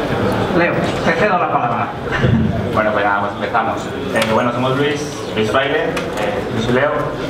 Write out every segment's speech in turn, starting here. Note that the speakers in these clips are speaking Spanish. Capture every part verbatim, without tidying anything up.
Leo, te cedo la palabra. Bueno, pues nada, pues empezamos. Eh, bueno, somos Luis, Luis Fraile, eh, Luis y Leo.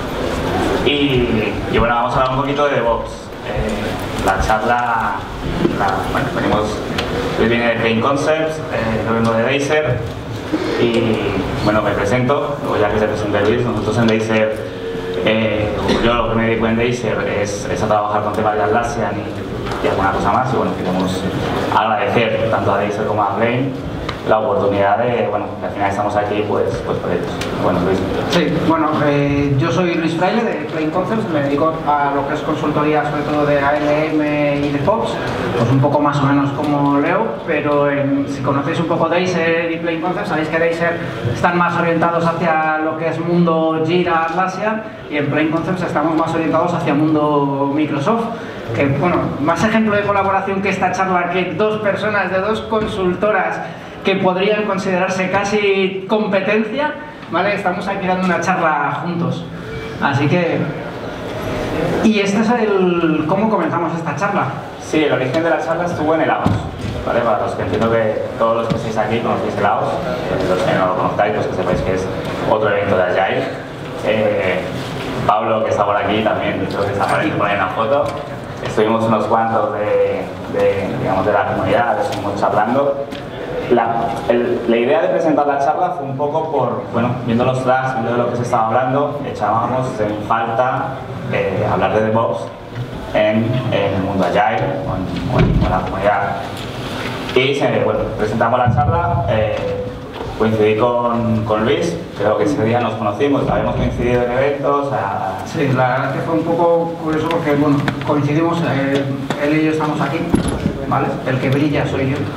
Y, y bueno, vamos a hablar un poquito de DevOps. Eh, la charla, la, bueno, venimos, Luis viene de Plain Concepts, eh, yo vengo de Deiser. Y bueno, me presento, luego ya que se presente Luis, nosotros en Deiser, eh, yo lo que me dedico en Deiser es, es a trabajar con temas de Atlassian y, y alguna cosa más. Y bueno, queremos agradecer tanto a Deiser como a Plain la oportunidad de, bueno, que al final estamos aquí pues, pues por ellos. Bueno, Luis. Sí, bueno, eh, yo soy Luis Fraile de Plain Concepts, me dedico a lo que es consultoría sobre todo de A L M y de DevOps, pues un poco más o menos como Leo, pero en, si conocéis un poco Deiser y Plain Concepts, sabéis que Deiser están más orientados hacia lo que es mundo Jira, Atlassian, y en Plain Concepts estamos más orientados hacia mundo Microsoft. Que, bueno, más ejemplo de colaboración que esta charla, que dos personas de dos consultoras que podrían considerarse casi competencia, ¿vale? Estamos aquí dando una charla juntos. Así que... ¿Y este es el... cómo comenzamos esta charla? Sí, el origen de la charla estuvo en el A O S, ¿vale? Para los que entiendo que todos los que estáis aquí conocéis el A O S, eh, los que no lo conozcáis, pues que sepáis que es otro evento de Agile. Eh, Pablo, que está por aquí, también, de hecho, que está por ahí, pone una foto. Estuvimos unos cuantos de, de, digamos, de la comunidad, estuvimos charlando. La, el, la idea de presentar la charla fue un poco por, bueno, viendo los tracks, viendo de lo que se estaba hablando, echábamos en falta eh, hablar de DevOps en, en el mundo Agile o en, o en, o en la comunidad. Y se, bueno, presentamos la charla, eh, coincidí con, con Luis, creo que ese día nos conocimos, habíamos coincidido en eventos. A... Sí, la verdad que fue un poco curioso porque, bueno, coincidimos, eh, él y yo estamos aquí. ¿Vale? El que brilla soy yo.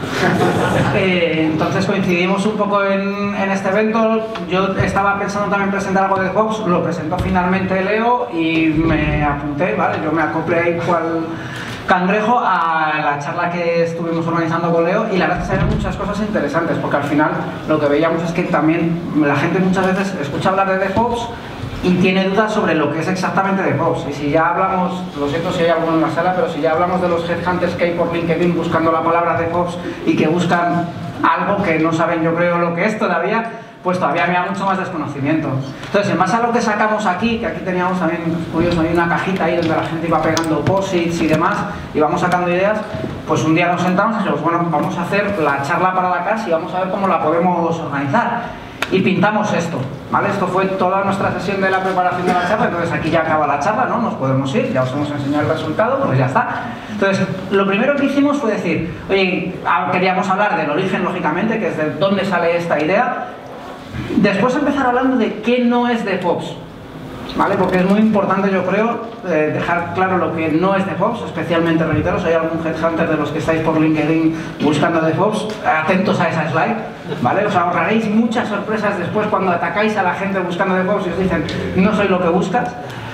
eh, entonces coincidimos un poco en, en este evento. Yo estaba pensando también presentar algo de DevOps, lo presentó finalmente Leo y me apunté, ¿vale? Yo me acoplé ahí cual cangrejo a la charla que estuvimos organizando con Leo, y la verdad es que salieron muchas cosas interesantes, porque al final lo que veíamos es que también la gente muchas veces escucha hablar de DevOps y tiene dudas sobre lo que es exactamente DevOps. Y si ya hablamos, lo siento si hay alguno en la sala, pero si ya hablamos de los headhunters que hay por LinkedIn buscando la palabra DevOps y que buscan algo que no saben, yo creo, lo que es todavía, pues todavía me da mucho más desconocimiento. Entonces, en base a lo que sacamos aquí, que aquí teníamos también, curioso, hay una cajita ahí donde la gente iba pegando posits y demás, y vamos sacando ideas, pues un día nos sentamos y dijimos, bueno, vamos a hacer la charla para la casa y vamos a ver cómo la podemos organizar. Y pintamos esto, ¿vale? Esto fue toda nuestra sesión de la preparación de la charla. Entonces aquí ya acaba la charla, ¿no? Nos podemos ir, ya os hemos enseñado el resultado, pues ya está. Entonces, lo primero que hicimos fue decir, oye, queríamos hablar del origen, lógicamente, que es de dónde sale esta idea. Después empezar hablando de qué no es DevOps, ¿vale? Porque es muy importante, yo creo, eh, dejar claro lo que no es DevOps, especialmente, reiteros, hay algún headhunter de los que estáis por LinkedIn buscando DevOps, atentos a esa slide, ¿vale? Os ahorraréis muchas sorpresas después cuando atacáis a la gente buscando DevOps y os dicen, no soy lo que buscas.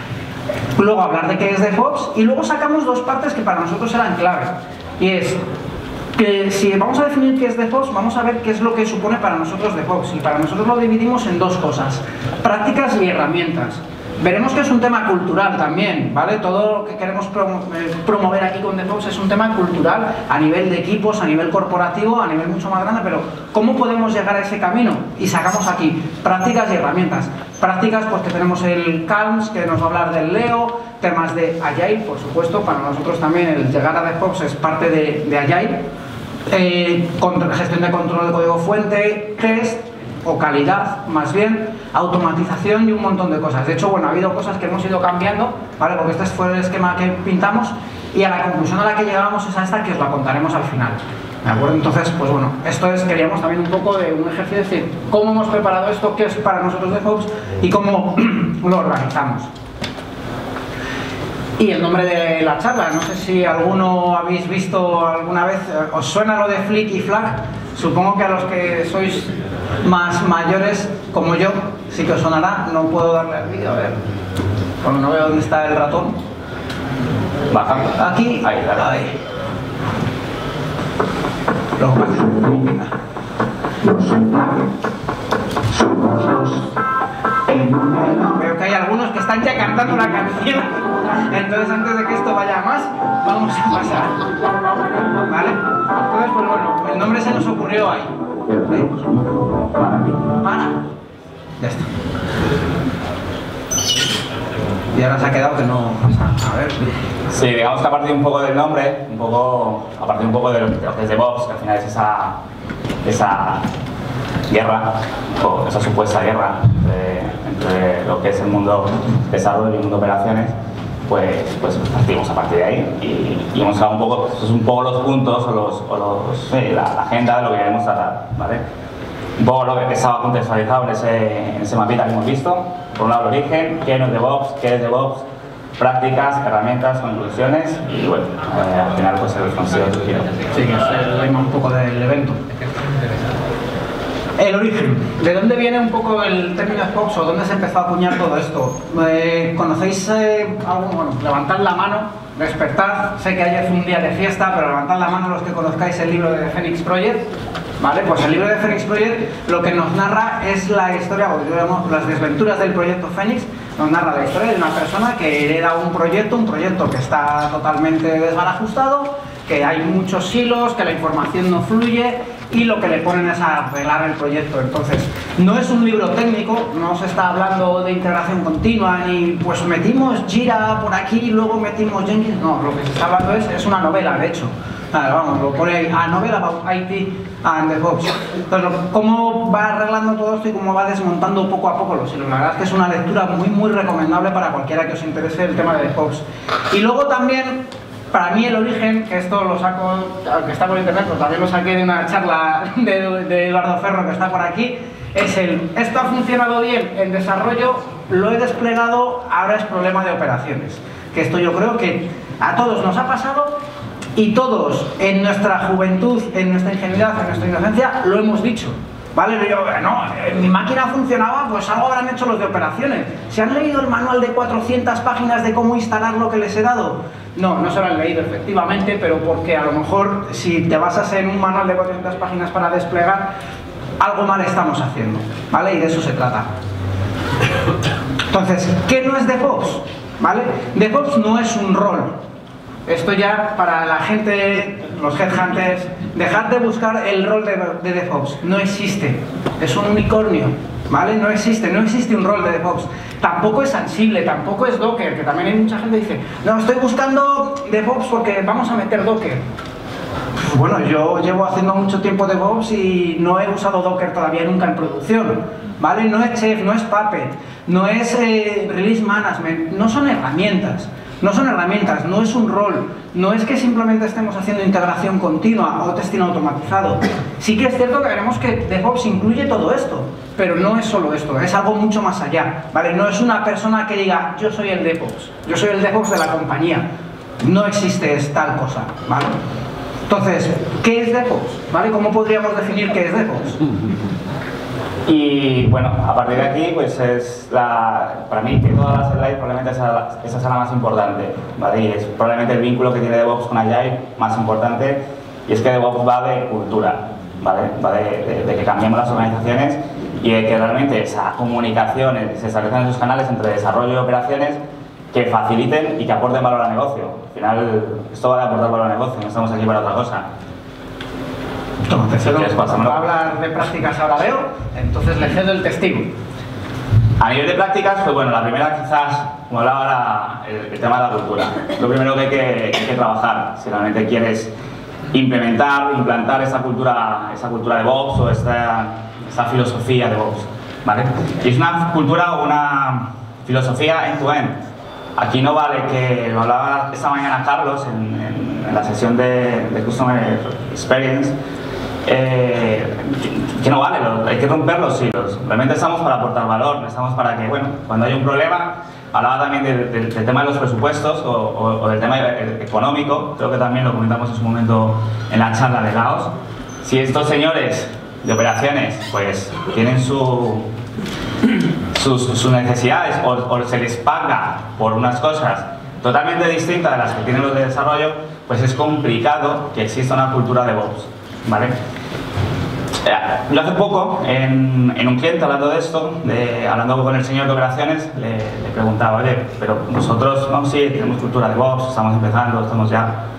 Luego hablar de qué es DevOps, y luego sacamos dos partes que para nosotros eran clave, y es que si vamos a definir qué es DevOps, vamos a ver qué es lo que supone para nosotros DevOps, y para nosotros lo dividimos en dos cosas: prácticas y herramientas. Veremos que es un tema cultural también, ¿vale? Todo lo que queremos promo promover aquí con DevOps es un tema cultural a nivel de equipos, a nivel corporativo, a nivel mucho más grande, pero ¿cómo podemos llegar a ese camino? Y sacamos aquí prácticas y herramientas. Prácticas, pues que tenemos el Calms, que nos va a hablar del Leo, temas de Agile, por supuesto, para nosotros también el llegar a DevOps es parte de, de Agile. Eh, gestión de control de código fuente, test, o calidad, más bien, automatización y un montón de cosas. De hecho, bueno, ha habido cosas que hemos ido cambiando, ¿vale? Porque este fue el esquema que pintamos, y a la conclusión a la que llegábamos es a esta, que os la contaremos al final, ¿de acuerdo? Entonces, pues bueno, esto es, queríamos también un poco de un ejercicio de decir cómo hemos preparado esto, qué es para nosotros DevOps y cómo lo organizamos. Y el nombre de la charla, no sé si alguno habéis visto alguna vez, ¿os suena lo de Flick y Flag? Supongo que a los que sois más mayores, como yo, sí que os sonará. No puedo darle al vídeo, a ver. Bueno, no veo dónde está el ratón. Baja. Aquí. Ahí, dale. Ahí. Luego venga. Veo que hay algunos que están ya cantando la canción. Entonces, antes de que esto vaya más, vamos a pasar. ¿Vale? Entonces, pues bueno, el nombre ocurrió ahí? Para. Ya está. Y ahora se ha quedado que no pasa. A ver. Sí, digamos que a partir un poco del nombre, un poco, a partir un poco de lo, de lo que es DevOps, que al final es esa, esa guerra, o esa supuesta guerra entre, entre lo que es el mundo desarrollo y el mundo operaciones, pues, pues partimos a partir de ahí y, y hemos dado un poco, estos son un poco los puntos o, los, o los, sí, la, la agenda de lo que queremos tratar, ¿vale? Un poco lo que estaba contextualizado en ese, en ese mapita que hemos visto. Por un lado el origen, qué no es DevOps, qué es DevOps, prácticas, herramientas, conclusiones y bueno, eh, al final pues el consejo que quiero. Sí, que es el lema un poco del evento. El origen. ¿De dónde viene un poco el término DevOps o dónde se empezó a acuñar todo esto? Eh, ¿Conocéis eh, algo? Bueno, levantad la mano, despertad. Sé que ayer fue un día de fiesta, pero levantad la mano los que conozcáis el libro de Phoenix Project. Vale, pues el libro de Phoenix Project lo que nos narra es la historia, o digamos, las desventuras del proyecto Phoenix. Nos narra la historia de una persona que hereda un proyecto, un proyecto que está totalmente desbarajustado, que hay muchos silos, que la información no fluye y lo que le ponen es a arreglar el proyecto. Entonces, no es un libro técnico, no se está hablando de integración continua, ni pues metimos Jira por aquí y luego metimos Jenkins. No, lo que se está hablando es, es una novela, de hecho. Vamos, lo pone ahí, a novel about I T and DevOps. Entonces, cómo va arreglando todo esto y cómo va desmontando poco a poco los hilos. La verdad es que es una lectura muy, muy recomendable para cualquiera que os interese el tema de DevOps. Y luego también, para mí el origen, que esto lo saco, aunque está por internet, pero también lo saqué de una charla de, de Eduardo Ferro que está por aquí, es el, esto ha funcionado bien en desarrollo, lo he desplegado, ahora es problema de operaciones. Que esto yo creo que a todos nos ha pasado. Y todos, en nuestra juventud, en nuestra ingenuidad, en nuestra inocencia, lo hemos dicho. ¿Vale? Yo, no, mi máquina funcionaba, pues algo habrán hecho los de operaciones. ¿Se han leído el manual de cuatrocientas páginas de cómo instalar lo que les he dado? No, no se lo han leído efectivamente, pero porque a lo mejor si te basas en un manual de cuatrocientas páginas para desplegar, algo mal estamos haciendo. ¿Vale? Y de eso se trata. Entonces, ¿qué no es DevOps? ¿Vale? DevOps no es un rol. Esto ya para la gente, los headhunters, dejad de buscar el rol de, de DevOps. No existe. Es un unicornio, ¿vale? No existe, no existe un rol de DevOps. Tampoco es Ansible, tampoco es Docker, que también hay mucha gente que dice, no, estoy buscando DevOps porque vamos a meter Docker. Pues bueno, yo llevo haciendo mucho tiempo DevOps y no he usado Docker todavía nunca en producción, ¿vale? No es Chef, no es Puppet, no es eh, Release Management, no son herramientas. No son herramientas, no es un rol, no es que simplemente estemos haciendo integración continua o testing automatizado. Sí que es cierto que veremos que DevOps incluye todo esto, pero no es solo esto, es algo mucho más allá, ¿vale? No es una persona que diga, yo soy el DevOps, yo soy el DevOps de la compañía. No existe tal cosa, ¿vale? Entonces, ¿qué es DevOps? ¿Vale? ¿Cómo podríamos definir qué es DevOps? Y bueno, a partir de aquí, pues es la, para mí, que todas las slides probablemente esa, esa será la más importante, ¿vale? Y es probablemente el vínculo que tiene DevOps con Agile más importante, y es que DevOps va de cultura, ¿vale? Va de, de, de que cambiemos las organizaciones y de que realmente esa comunicación se establezcan esos canales entre desarrollo y operaciones que faciliten y que aporten valor al negocio. Al final, esto va a aportar valor al negocio, no estamos aquí para otra cosa. Entonces, si va a hablar de prácticas ahora veo, entonces le cedo el testigo. A nivel de prácticas, pues bueno, la primera quizás, como hablaba ahora, el, el tema de la cultura. Lo primero que hay que, que hay que trabajar, si realmente quieres implementar, implantar esa cultura, esa cultura de DevOps o esta, esta filosofía de DevOps, ¿vale? Y es una cultura o una filosofía end-to-end. Aquí no vale que, lo hablaba esta mañana Carlos en, en, en la sesión de, de Customer Experience, Eh, que, que no vale, lo, hay que romper los hilos. Realmente estamos para aportar valor, estamos para que, bueno, cuando hay un problema, hablaba también de, de, del tema de los presupuestos o, o, o del tema económico, creo que también lo comentamos en su momento en la charla de Laos. Si estos señores de operaciones pues tienen su, sus, sus necesidades o, o se les paga por unas cosas totalmente distintas de las que tienen los de desarrollo, pues es complicado que exista una cultura de DevOps, ¿vale? Yo hace poco, en, en un cliente hablando de esto, de, hablando con el señor de operaciones, le, le preguntaba, oye, pero nosotros, no, sí, tenemos cultura de DevOps, estamos empezando, estamos ya,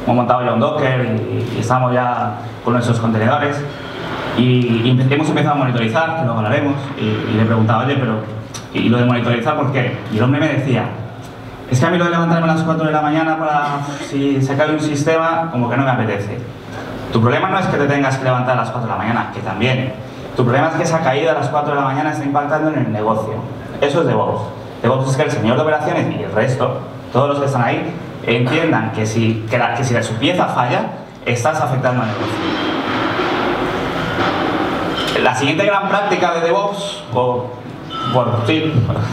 hemos montado ya un Docker y, y estamos ya con nuestros contenedores y, y hemos empezado a monitorizar, que luego hablaremos, y, y le he preguntado, oye, pero ¿y lo de monitorizar por qué? Y el hombre me decía, es que a mí lo de levantarme a las cuatro de la mañana para si se cae un sistema, como que no me apetece. Tu problema no es que te tengas que levantar a las cuatro de la mañana, que también. Tu problema es que esa caída a las cuatro de la mañana está impactando en el negocio. Eso es DevOps. DevOps es que el señor de operaciones y el resto, todos los que están ahí, entiendan que si, que la, que si su pieza falla, estás afectando al negocio. La siguiente gran práctica de DevOps, o por sí,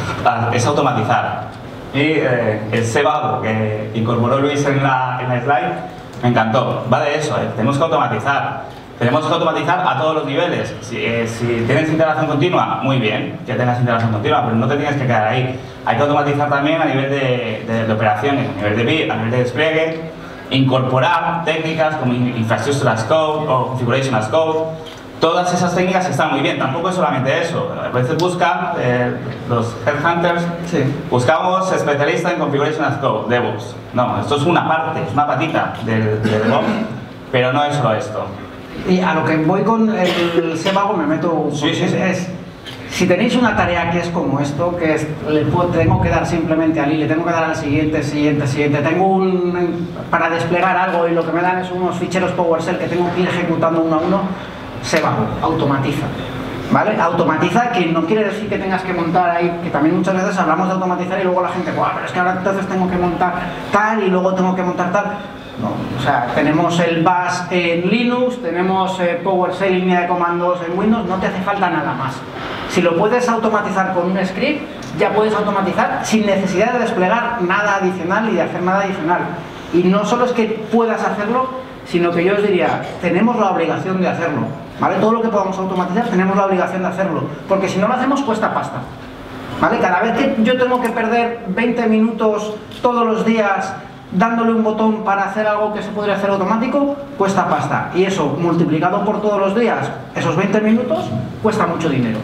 es automatizar. Y eh, el cebado que incorporó Luis en la, en la slide me encantó. Va de eso, eh. tenemos que automatizar. Tenemos que automatizar a todos los niveles. Si, eh, si tienes integración continua, muy bien que tengas integración continua, pero no te tienes que quedar ahí. Hay que automatizar también a nivel de, de, de operaciones, a nivel de build, a nivel de despliegue, incorporar técnicas como Infrastructure as Code o Configuration as Code. Todas esas técnicas están muy bien, tampoco es solamente eso. A veces buscan, eh, los headhunters, sí. buscamos especialistas en Configuration as Code, DevOps. No, esto es una parte, es una patita del de DevOps, pero no es solo esto. Y a lo que voy con el Sebago me meto, sí, sí, es, sí. es, si tenéis una tarea que es como esto, que es, le puedo, tengo que dar simplemente al I, le tengo que dar al siguiente, siguiente, siguiente, tengo un, para desplegar algo y lo que me dan es unos ficheros PowerShell que tengo que ir ejecutando uno a uno, Sebago, automatiza. ¿Vale? Automatiza, que no quiere decir que tengas que montar ahí, que también muchas veces hablamos de automatizar y luego la gente, ¡buah, pero es que ahora entonces tengo que montar tal y luego tengo que montar tal! No, o sea, tenemos el Bash en Linux, tenemos eh, PowerShell, línea de comandos en Windows, no te hace falta nada más. Si lo puedes automatizar con un script, ya puedes automatizar sin necesidad de desplegar nada adicional y de hacer nada adicional. Y no solo es que puedas hacerlo, sino que yo os diría, tenemos la obligación de hacerlo. ¿Vale? Todo lo que podamos automatizar, tenemos la obligación de hacerlo. Porque si no lo hacemos, cuesta pasta. ¿Vale? Cada vez que yo tengo que perder veinte minutos todos los días dándole un botón para hacer algo que se podría hacer automático, cuesta pasta. Y eso, multiplicado por todos los días, esos veinte minutos, cuesta mucho dinero.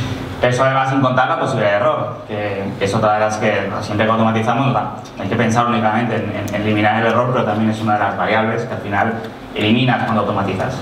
Eso además sin contar la posibilidad de error, que es otra de las que siempre que automatizamos hay que pensar únicamente en, en, en eliminar el error, pero también es una de las variables que al final eliminas cuando automatizas.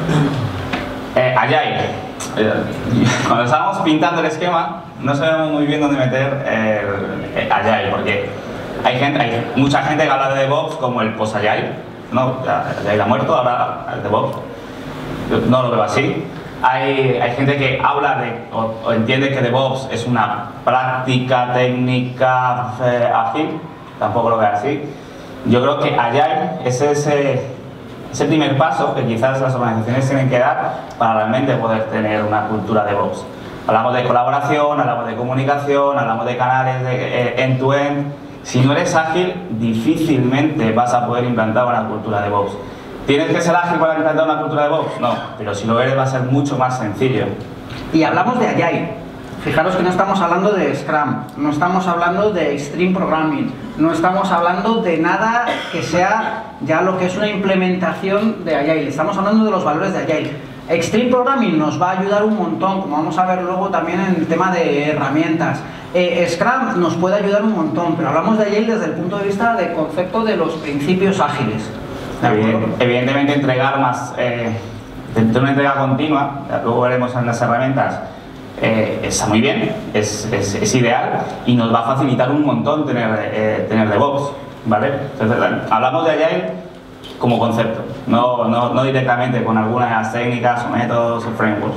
Eh, Agile. Eh, cuando estábamos pintando el esquema, no sabemos muy bien dónde meter el, el Agile, porque hay, gente, hay mucha gente que habla de DevOps como el post-Agile, ¿no? Agile ha muerto, ahora el DevOps. Yo no lo veo así. Hay, hay gente que habla de, o, o entiende que DevOps es una práctica técnica eh, ágil, tampoco lo veo así. Yo creo que Agile es ese, ese primer paso que quizás las organizaciones tienen que dar para realmente poder tener una cultura DevOps. Hablamos de colaboración, hablamos de comunicación, hablamos de canales de end-to-end. Si no eres ágil, difícilmente vas a poder implantar una cultura DevOps. ¿Tienes que ser ágil para implantar una cultura DevOps? No, pero si lo eres va a ser mucho más sencillo. Y hablamos de Agile. Fijaros que no estamos hablando de Scrum, no estamos hablando de Extreme Programming, no estamos hablando de nada que sea ya lo que es una implementación de Agile. Estamos hablando de los valores de Agile. Extreme Programming nos va a ayudar un montón, como vamos a ver luego también en el tema de herramientas. Eh, Scrum nos puede ayudar un montón, pero hablamos de Agile desde el punto de vista del concepto de los principios ágiles. Evidentemente entregar más, eh, de una entrega continua, luego veremos en las herramientas, eh, está muy bien, es, es, es ideal y nos va a facilitar un montón tener, eh, tener DevOps, ¿vale? Entonces, hablamos de Agile como concepto, no, no, no directamente con algunas técnicas o métodos o frameworks.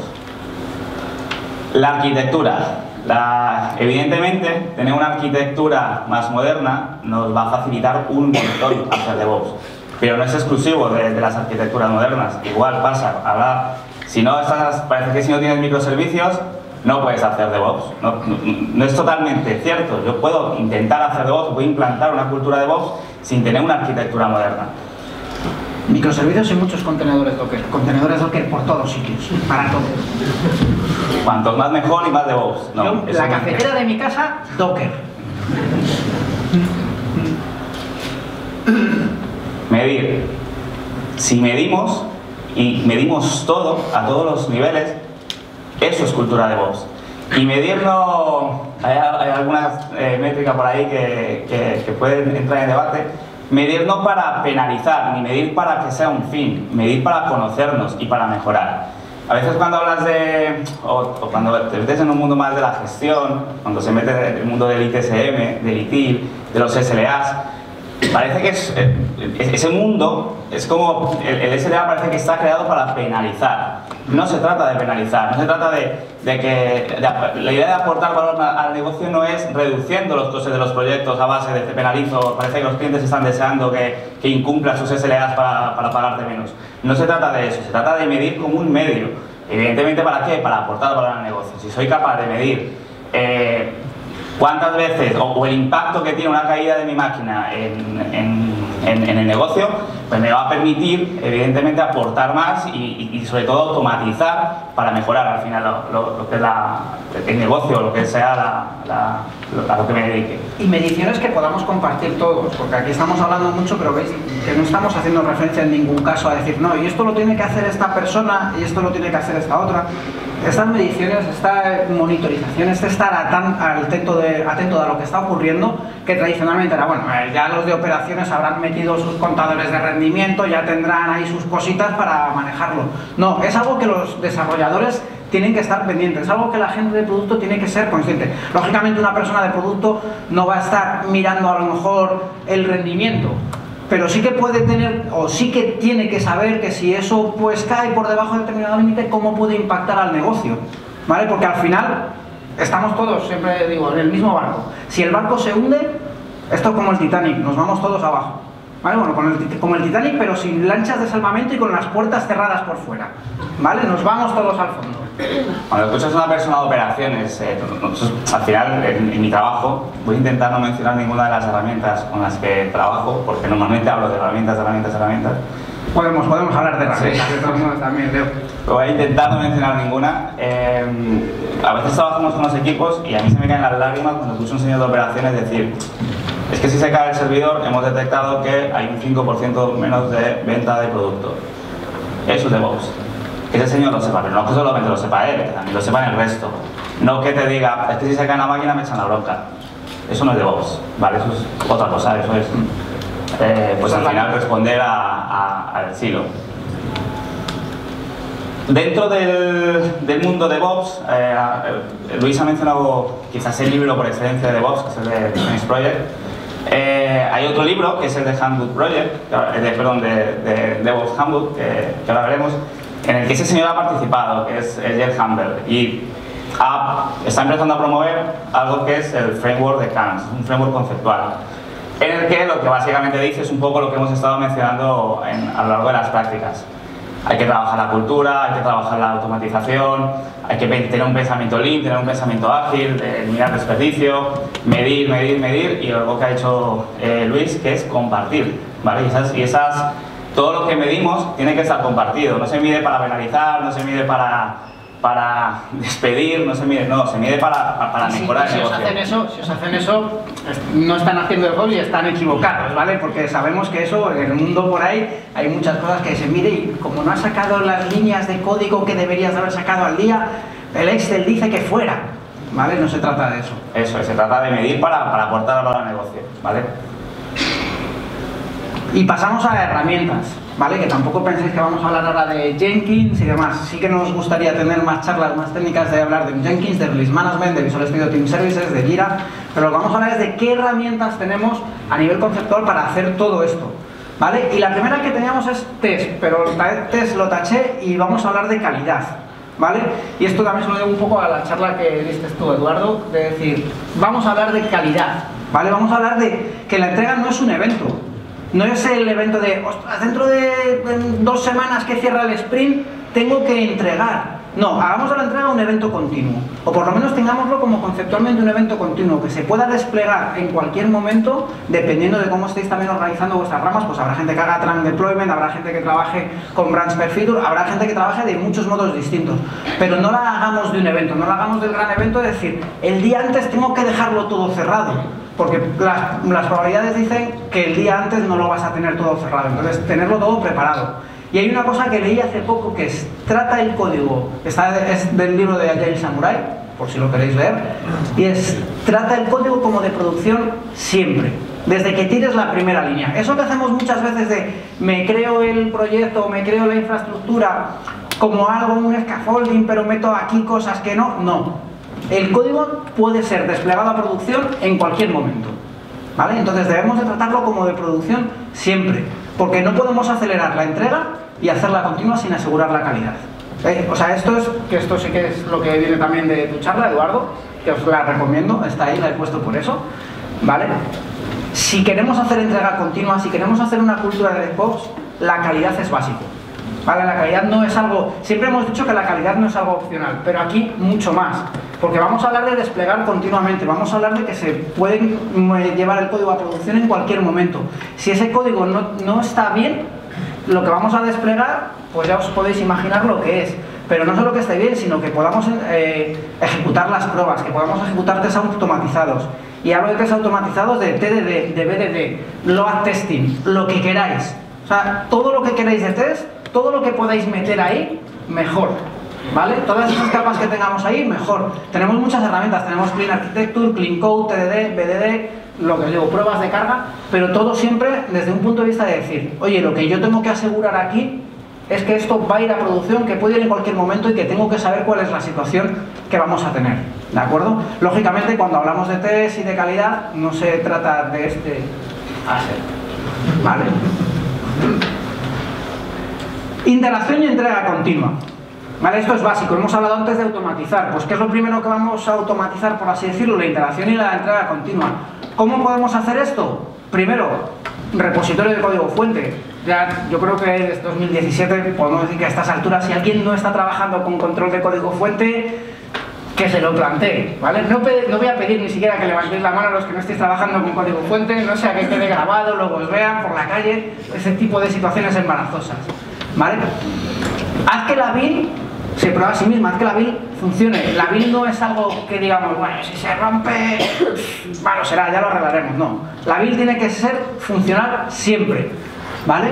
La arquitectura. La, evidentemente, tener una arquitectura más moderna nos va a facilitar un montón hacer DevOps. Pero no es exclusivo de, de las arquitecturas modernas. Igual pasa, ahora, si no estás, parece que si no tienes microservicios, no puedes hacer DevOps. No, no, no es totalmente cierto. Yo puedo intentar hacer DevOps, puedo implantar una cultura DevOps sin tener una arquitectura moderna. Microservicios y muchos contenedores Docker. Contenedores Docker por todos sitios, para todo. Cuantos más mejor y más DevOps. No, Yo, la cafetera no. de mi casa, Docker. Medir. Si medimos, y medimos todo, a todos los niveles, eso es cultura DevOps. Y medir no... Hay, hay algunas eh, métricas por ahí que, que, que pueden entrar en debate. Medir no para penalizar, ni medir para que sea un fin, medir para conocernos y para mejorar. A veces cuando hablas de, o, o cuando te metes en un mundo más de la gestión, cuando se mete en el mundo del I T S M, del I T I L, de los S L As, parece que es, ese mundo es como, el, el S L A parece que está creado para penalizar. No se trata de penalizar, no se trata de, de que, de, la idea de aportar valor al negocio no es reduciendo los costes de los proyectos a base de te penalizo, parece que los clientes están deseando que, que incumplas sus S L As para, para pagarte menos. No se trata de eso, se trata de medir como un medio. Evidentemente, ¿para qué? Para aportar valor al negocio. Si soy capaz de medir eh, cuántas veces, o, o el impacto que tiene una caída de mi máquina en, en, en, en el negocio, pues me va a permitir, evidentemente, aportar más y, y, y sobre todo automatizar para mejorar al final lo, lo, lo que es la, el negocio, lo que sea la, la, lo, a lo que me dedique. Y mediciones que podamos compartir todos, porque aquí estamos hablando mucho, pero veis que no estamos haciendo referencia en ningún caso a decir, no, y esto lo tiene que hacer esta persona y esto lo tiene que hacer esta otra. Estas mediciones, esta monitorización, este estar tan atento de, atento a lo que está ocurriendo, que tradicionalmente era, bueno, ya los de operaciones habrán metido sus contadores de rendimiento, ya tendrán ahí sus cositas para manejarlo. No, es algo que los desarrolladores tienen que estar pendientes, es algo que la gente de producto tiene que ser consciente. Lógicamente una persona de producto no va a estar mirando a lo mejor el rendimiento, pero sí que puede tener, o sí que tiene que saber que si eso pues cae por debajo de determinado límite, cómo puede impactar al negocio, ¿vale? Porque al final estamos todos, siempre digo, en el mismo barco. Si el barco se hunde, esto es como el Titanic, nos vamos todos abajo, ¿vale? Bueno, con el, como el Titanic, pero sin lanchas de salvamento y con las puertas cerradas por fuera, ¿vale? Nos vamos todos al fondo. Cuando escuchas a una persona de operaciones, eh, nosotros, al final, en, en mi trabajo, voy a intentar no mencionar ninguna de las herramientas con las que trabajo, porque normalmente hablo de herramientas, herramientas, herramientas. Podemos, podemos hablar de herramientas, sí. De todos modos también, Leo. Voy a intentar no mencionar ninguna. Eh, a veces trabajamos con los equipos y a mí se me caen las lágrimas cuando escucho a un señor de operaciones decir, es que si se cae el servidor hemos detectado que hay un cinco por ciento menos de venta de producto. Eso es DevOps. Que ese señor lo sepa, pero no que solamente lo sepa él, que también lo sepan el resto. No que te diga, es que si se cae la máquina me echan la bronca. Eso no es DevOps, ¿vale? Eso es otra cosa, eso es eh, pues al final responder a, a, al silo. Dentro del, del mundo de DevOps, eh, Luis ha mencionado quizás el libro por excelencia de DevOps, que es el de Phoenix Project. Eh, hay otro libro, que es el de Handbook Project, de, perdón, de, de DevOps Handbook, que, que ahora veremos, en el que ese señor ha participado, que es Jeff Campbell, y ha, está empezando a promover algo que es el framework de Canvas, un framework conceptual, en el que lo que básicamente dice es un poco lo que hemos estado mencionando en, a lo largo de las prácticas. Hay que trabajar la cultura, hay que trabajar la automatización, hay que tener un pensamiento lean, tener un pensamiento ágil, de eliminar desperdicio, medir, medir, medir, y algo que ha hecho eh, Luis, que es compartir, ¿vale? Y esas, y esas todo lo que medimos tiene que estar compartido, no se mide para penalizar, no se mide para, para despedir, no se mide, no, se mide para, para mejorar sí, el si negocio. Os hacen eso, si os hacen eso, no están haciendo el gol y están equivocados, ¿vale? Porque sabemos que eso, en el mundo por ahí, hay muchas cosas que se mide y como no has sacado las líneas de código que deberías haber sacado al día, el Excel dice que fuera, ¿vale? No se trata de eso. Eso, se trata de medir para, para aportar valor al negocio, ¿vale? Y pasamos a herramientas, ¿vale? Que tampoco penséis que vamos a hablar ahora de Jenkins y demás. Sí que nos gustaría tener más charlas, más técnicas de hablar de Jenkins, de Release Management, de Visual Studio Team Services, de Jira, pero lo que vamos a hablar es de qué herramientas tenemos a nivel conceptual para hacer todo esto, ¿vale? Y la primera que teníamos es test, pero test lo taché y vamos a hablar de calidad, ¿vale? Y esto también se lo debo un poco a la charla que diste tú, Eduardo, de decir, vamos a hablar de calidad, ¿vale? Vamos a hablar de que la entrega no es un evento. No es el evento de, ostras, dentro de dos semanas que cierra el sprint, tengo que entregar. No, hagamos de la entrega un evento continuo. O por lo menos tengámoslo como conceptualmente un evento continuo, que se pueda desplegar en cualquier momento, dependiendo de cómo estéis también organizando vuestras ramas. Pues habrá gente que haga trunk deployment, habrá gente que trabaje con branch per feature, habrá gente que trabaje de muchos modos distintos. Pero no la hagamos de un evento, no la hagamos del gran evento, es decir, el día antes tengo que dejarlo todo cerrado. Porque las, las probabilidades dicen que el día antes no lo vas a tener todo cerrado, entonces tenerlo todo preparado. Y hay una cosa que leí hace poco que es, trata el código, está, es del libro de Agile Samurai, por si lo queréis leer, y es, trata el código como de producción siempre. desde que tires la primera línea. Eso que hacemos muchas veces de me creo el proyecto, me creo la infraestructura como algo, un scaffolding, pero meto aquí cosas que no, no. El código puede ser desplegado a producción en cualquier momento, ¿vale? Entonces debemos de tratarlo como de producción siempre, porque no podemos acelerar la entrega y hacerla continua sin asegurar la calidad. ¿Eh? O sea, esto es, que esto sí que es lo que viene también de tu charla, Eduardo, que os la recomiendo, está ahí, la he puesto por eso, ¿vale? Si queremos hacer entrega continua, si queremos hacer una cultura de DevOps, la calidad es básico, ¿vale? La calidad no es algo, siempre hemos dicho que la calidad no es algo opcional, pero aquí mucho más, porque vamos a hablar de desplegar continuamente, vamos a hablar de que se puede llevar el código a producción en cualquier momento. Si ese código no, no está bien, lo que vamos a desplegar, pues ya os podéis imaginar lo que es. Pero no solo que esté bien, sino que podamos eh, ejecutar las pruebas, que podamos ejecutar test automatizados. Y hablo de test automatizados de T D D, de B D D, load testing, lo que queráis. O sea, todo lo que queráis de test, todo lo que podáis meter ahí, mejor. ¿Vale? Todas esas capas que tengamos ahí, mejor. Tenemos muchas herramientas, tenemos Clean Architecture, Clean Code, T D D, B D D, lo que os digo, pruebas de carga, pero todo siempre desde un punto de vista de decir, oye, lo que yo tengo que asegurar aquí es que esto va a ir a producción, que puede ir en cualquier momento y que tengo que saber cuál es la situación que vamos a tener, ¿de acuerdo? Lógicamente, cuando hablamos de test y de calidad, no se trata de este asset, ¿vale? Interacción y entrega continua. Vale, esto es básico, hemos hablado antes de automatizar. Pues ¿qué es lo primero que vamos a automatizar, por así decirlo? La interacción y la entrega continua. ¿Cómo podemos hacer esto? Primero, repositorio de código fuente. Ya, yo creo que desde dos mil diecisiete podemos decir que a estas alturas, si alguien no está trabajando con control de código fuente, que se lo plantee, ¿vale? No, no voy a pedir ni siquiera que levantéis la mano a los que no estéis trabajando con código fuente, no sea que quede grabado, luego os vean por la calle, ese tipo de situaciones embarazosas, ¿vale? Haz que la build se prueba a sí misma, haz que la build funcione. La build no es algo que digamos, bueno, si se rompe, bueno, será, ya lo arreglaremos, no. La build tiene que ser funcionar siempre, ¿vale?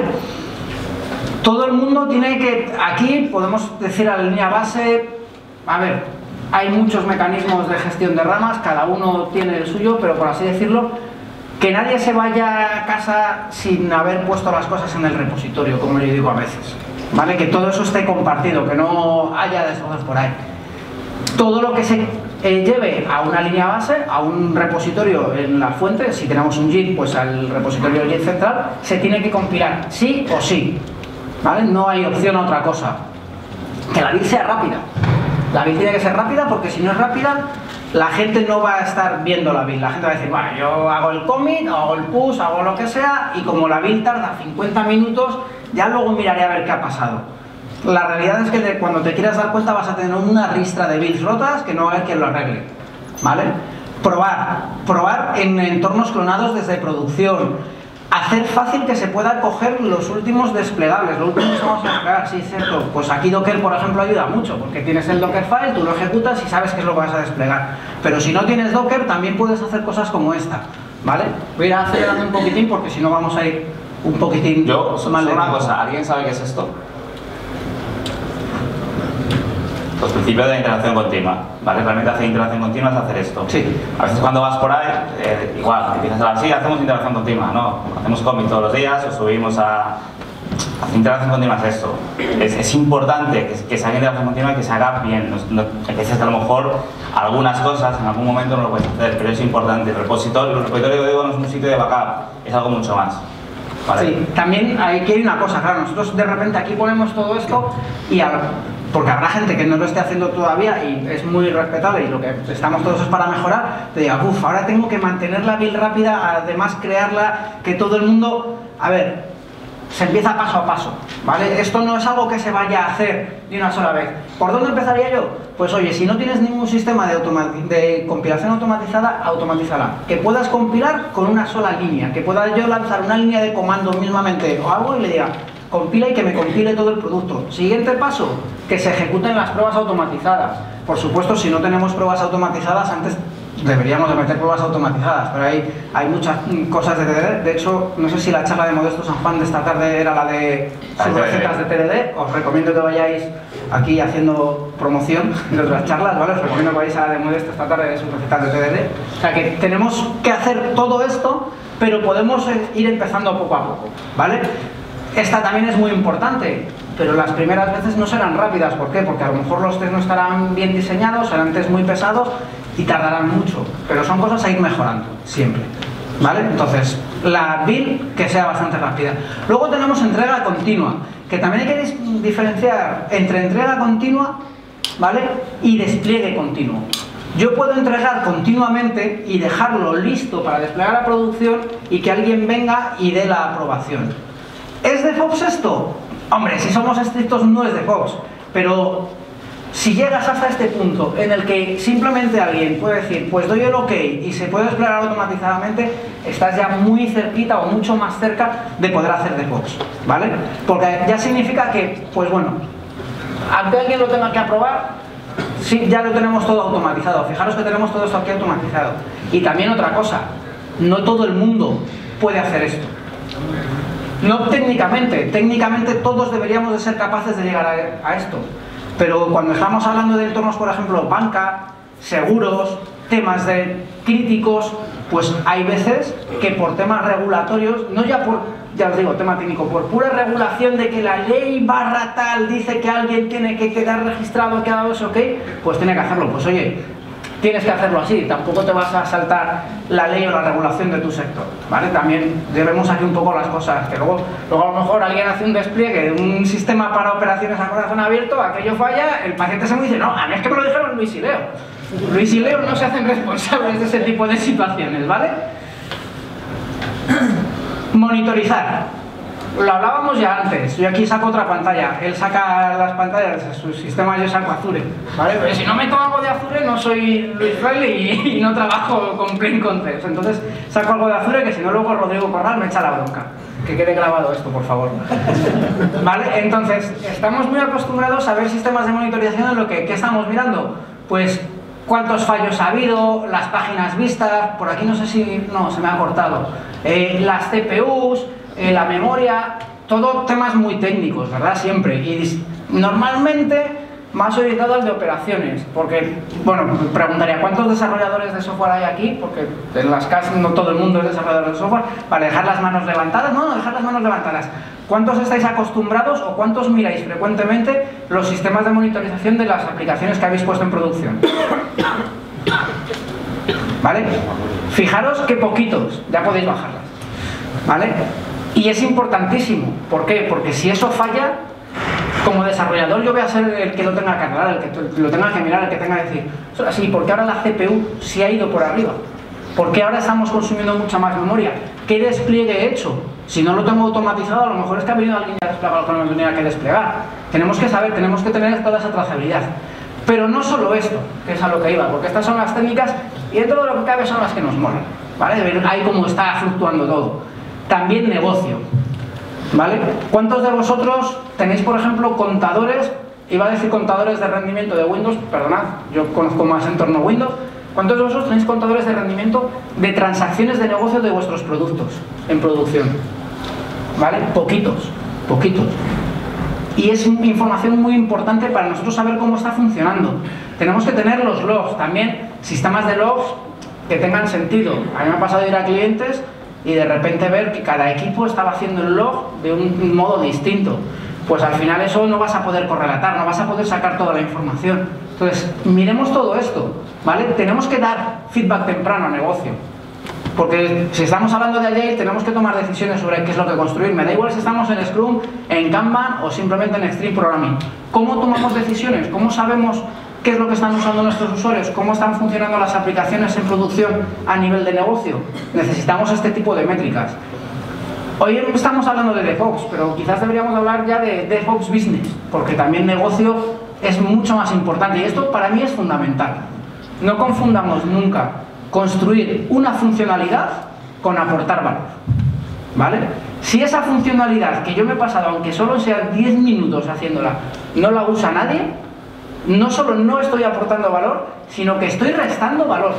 Todo el mundo tiene que, aquí podemos decir a la línea base, a ver, hay muchos mecanismos de gestión de ramas, cada uno tiene el suyo, pero por así decirlo, que nadie se vaya a casa sin haber puesto las cosas en el repositorio, como yo digo a veces. ¿Vale? Que todo eso esté compartido, que no haya destrozos por ahí. Todo lo que se eh, lleve a una línea base, a un repositorio en la fuente, si tenemos un Git, pues al repositorio Git central, se tiene que compilar, sí o sí. ¿Vale? No hay opción a otra cosa. Que la build sea rápida. La build tiene que ser rápida porque si no es rápida, la gente no va a estar viendo la build. La gente va a decir, bueno, yo hago el commit, hago el push, hago lo que sea, y como la build tarda cincuenta minutos, ya luego miraré a ver qué ha pasado. La realidad es que de, cuando te quieras dar cuenta vas a tener una ristra de builds rotas que no va a haber quien lo arregle, ¿vale? Probar, probar en entornos clonados desde producción, hacer fácil que se pueda coger los últimos desplegables, los últimos que vamos a desplegar, sí, cierto. Pues aquí Docker, por ejemplo, ayuda mucho, porque tienes el Dockerfile, tú lo ejecutas y sabes qué es lo que vas a desplegar. Pero si no tienes Docker, también puedes hacer cosas como esta, ¿vale? Voy a ir acelerando un poquitín porque si no vamos a ir un poquitín Yo, mal de una tiempo. cosa, ¿alguien sabe qué es esto? Los principios de la interacción continua, ¿vale? Realmente hacer interacción continua es hacer esto. Sí. A veces cuando vas por ahí, eh, igual, empiezas a decir, sí, hacemos interacción continua, no, hacemos commit todos los días o subimos a... Hacer interacción continua es esto. Es, es importante que, que se haga interacción continua y que se haga bien. No, no, a veces a lo mejor algunas cosas en algún momento no lo puedes hacer, pero es importante. El repositorio, el repositorio de código no es un sitio de backup, es algo mucho más. ¿Vale? Sí, también hay que ir una cosa, claro, nosotros de repente aquí ponemos todo esto y a, porque habrá gente que no lo esté haciendo todavía y es muy respetable y lo que estamos todos es para mejorar, te diga, uff, ahora tengo que mantener la build rápida, además crearla, que todo el mundo, a ver, se empieza paso a paso, ¿vale? Esto no es algo que se vaya a hacer de una sola vez. ¿Por dónde empezaría yo? Pues oye, si no tienes ningún sistema de, de compilación automatizada, automatízala. Que puedas compilar con una sola línea, que pueda yo lanzar una línea de comando mismamente o algo y le diga, compila y que me compile todo el producto. Siguiente paso, que se ejecuten las pruebas automatizadas. Por supuesto, si no tenemos pruebas automatizadas, antes deberíamos de meter pruebas automatizadas, pero hay, hay muchas cosas de T D D. De hecho, no sé si la charla de Modesto San Juan de esta tarde era la de sus recetas de T D D. Os recomiendo que vayáis aquí haciendo promoción de otras charlas, ¿vale? Os recomiendo que vayáis a la de Modesto esta tarde de sus recetas de T D D. O sea que tenemos que hacer todo esto, pero podemos ir empezando poco a poco, ¿vale? Esta también es muy importante, pero las primeras veces no serán rápidas. ¿Por qué? Porque a lo mejor los test no estarán bien diseñados, serán test muy pesados y tardarán mucho, pero son cosas a ir mejorando, siempre, ¿vale? Entonces, la build que sea bastante rápida. Luego tenemos entrega continua, que también hay que diferenciar entre entrega continua, ¿vale? Y despliegue continuo. Yo puedo entregar continuamente y dejarlo listo para desplegar a producción y que alguien venga y dé la aprobación. ¿Es DevOps esto? Hombre, si somos estrictos no es DevOps, pero si llegas hasta este punto en el que simplemente alguien puede decir, pues doy el OK y se puede desplegar automatizadamente, estás ya muy cerquita o mucho más cerca de poder hacer DevOps, ¿vale? Porque ya significa que, pues bueno, aunque alguien lo tenga que aprobar, sí, ya lo tenemos todo automatizado. Fijaros que tenemos todo esto aquí automatizado. Y también otra cosa, no todo el mundo puede hacer esto. No técnicamente, técnicamente todos deberíamos de ser capaces de llegar a, a esto. Pero cuando estamos hablando de entornos, por ejemplo, banca, seguros, temas de críticos, pues hay veces que por temas regulatorios, no ya por, ya os digo, tema técnico, por pura regulación de que la ley barra tal dice que alguien tiene que quedar registrado, que ha dado eso, ok, pues tiene que hacerlo. Pues oye, tienes que hacerlo así, tampoco te vas a saltar la ley o la regulación de tu sector, ¿vale? También llevemos aquí un poco las cosas, que luego, luego a lo mejor alguien hace un despliegue de un sistema para operaciones a corazón abierto, aquello falla, el paciente se me dice, no, a mí es que me lo dijeron Luis y Leo. Luis y Leo no se hacen responsables de ese tipo de situaciones, ¿vale? Monitorizar. Lo hablábamos ya antes, yo aquí saco otra pantalla, él saca las pantallas de su sistema, yo saco Azure, ¿vale? Pero si no meto algo de Azure no soy Luis Fraile y, y no trabajo con Plain Concepts, entonces saco algo de Azure que si no luego Rodrigo Corral me echa la bronca. Que quede grabado esto, por favor. ¿Vale? Entonces, estamos muy acostumbrados a ver sistemas de monitorización en lo que ¿qué estamos mirando? Pues cuántos fallos ha habido, las páginas vistas, por aquí no sé si, no, se me ha cortado, eh, las C P Us, Eh, la memoria, todo temas muy técnicos, ¿verdad? Siempre. Y normalmente más orientado al de operaciones, porque, bueno, preguntaría, ¿cuántos desarrolladores de software hay aquí? Porque en las casas no todo el mundo es desarrollador de software. Para dejar las manos levantadas, no, no, dejar las manos levantadas. ¿Cuántos estáis acostumbrados o cuántos miráis frecuentemente los sistemas de monitorización de las aplicaciones que habéis puesto en producción? ¿Vale? Fijaros que poquitos, ya podéis bajarlas. ¿Vale? Y es importantísimo. ¿Por qué? Porque si eso falla, como desarrollador yo voy a ser el que lo tenga que arreglar, el que lo tenga que mirar, el que tenga que decir, sí, porque ahora la C P U sí ha ido por arriba. ¿Por qué ahora estamos consumiendo mucha más memoria? ¿Qué despliegue he hecho? Si no lo tengo automatizado, a lo mejor es que ha venido alguien y ha desplegado lo que no tenía que desplegar. Tenemos que saber, tenemos que tener toda esa trazabilidad. Pero no solo esto, que es a lo que iba, porque estas son las técnicas y dentro de lo que cabe son las que nos molan, ¿vale? Ver ahí cómo está fluctuando todo. También negocio, ¿vale? ¿Cuántos de vosotros tenéis, por ejemplo, contadores? Iba a decir contadores de rendimiento de Windows, perdonad, yo conozco más entorno Windows. ¿Cuántos de vosotros tenéis contadores de rendimiento de transacciones de negocio de vuestros productos en producción? ¿Vale? Poquitos, poquitos. Y es información muy importante para nosotros saber cómo está funcionando. Tenemos que tener los logs, también sistemas de logs que tengan sentido. A mí me ha pasado de ir a clientes y de repente ver que cada equipo estaba haciendo el log de un modo distinto. Pues al final eso no vas a poder correlatar, no vas a poder sacar toda la información. Entonces, miremos todo esto, ¿vale? Tenemos que dar feedback temprano al negocio. Porque si estamos hablando de Agile, tenemos que tomar decisiones sobre qué es lo que construir. Me da igual si estamos en Scrum, en Kanban o simplemente en Extreme Programming. ¿Cómo tomamos decisiones? ¿Cómo sabemos qué es lo que están usando nuestros usuarios? ¿Cómo están funcionando las aplicaciones en producción a nivel de negocio? Necesitamos este tipo de métricas. Hoy estamos hablando de DevOps, pero quizás deberíamos hablar ya de DevOps Business, porque también negocio es mucho más importante y esto para mí es fundamental. No confundamos nunca construir una funcionalidad con aportar valor, ¿vale? Si esa funcionalidad que yo me he pasado, aunque solo sean diez minutos haciéndola, no la usa nadie, no solo no estoy aportando valor, sino que estoy restando valor.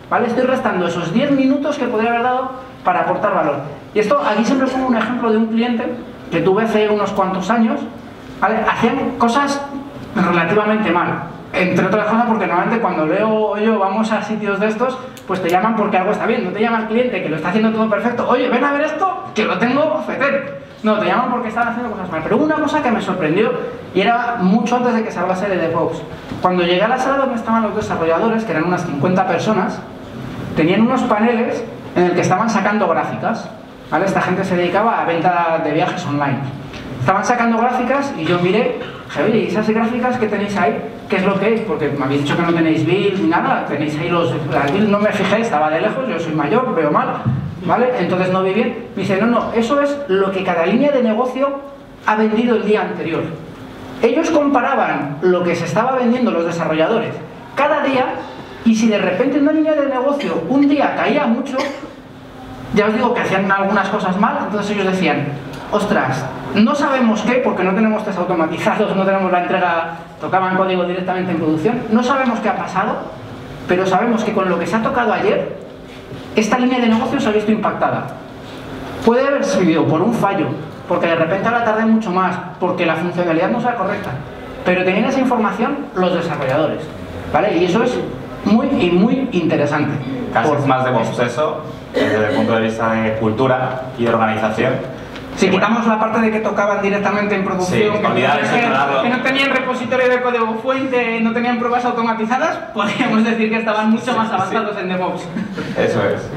¿vale? Estoy restando esos diez minutos que podría haber dado para aportar valor. Y esto, aquí siempre pongo un ejemplo de un cliente que tuve hace unos cuantos años, ¿vale? Hacían cosas relativamente mal. Entre otras cosas porque normalmente cuando Leo yo vamos a sitios de estos, pues te llaman porque algo está bien. No te llama el cliente que lo está haciendo todo perfecto. Oye, ven a ver esto, que lo tengo fetén. No, te llaman porque están haciendo cosas mal. Pero hubo una cosa que me sorprendió y era mucho antes de que se hablase de DevOps. Cuando llegué a la sala donde estaban los desarrolladores, que eran unas cincuenta personas, tenían unos paneles en el que estaban sacando gráficas, ¿vale? Esta gente se dedicaba a venta de viajes online. Estaban sacando gráficas y yo miré, dije, oye, ¿y esas gráficas que tenéis ahí? ¿Qué es lo que es? Porque me habéis dicho que no tenéis build ni nada, tenéis ahí los... Las build no me fijé, estaba de lejos, yo soy mayor, veo mal, ¿vale? Entonces no vi bien. Me dice, no, no, eso es lo que cada línea de negocio ha vendido el día anterior. Ellos comparaban lo que se estaba vendiendo los desarrolladores cada día y si de repente una línea de negocio un día caía mucho, ya os digo que hacían algunas cosas mal, entonces ellos decían, ostras, no sabemos qué, porque no tenemos test automatizados, no tenemos la entrega, tocaban código directamente en producción, no sabemos qué ha pasado, pero sabemos que con lo que se ha tocado ayer, esta línea de negocio se ha visto impactada. Puede haber sido por un fallo, porque de repente ahora tardé mucho más, porque la funcionalidad no sea correcta, pero tenían esa información los desarrolladores, ¿vale? Y eso es muy y muy interesante. Casi es más de eso, desde el punto de vista de cultura y de organización. Si quitamos bueno. la parte de que tocaban directamente en producción, sí, que, que, que no tenían repositorio de código fuente, no tenían pruebas automatizadas, podríamos decir que estaban mucho sí, más avanzados sí. en DevOps. Eso es.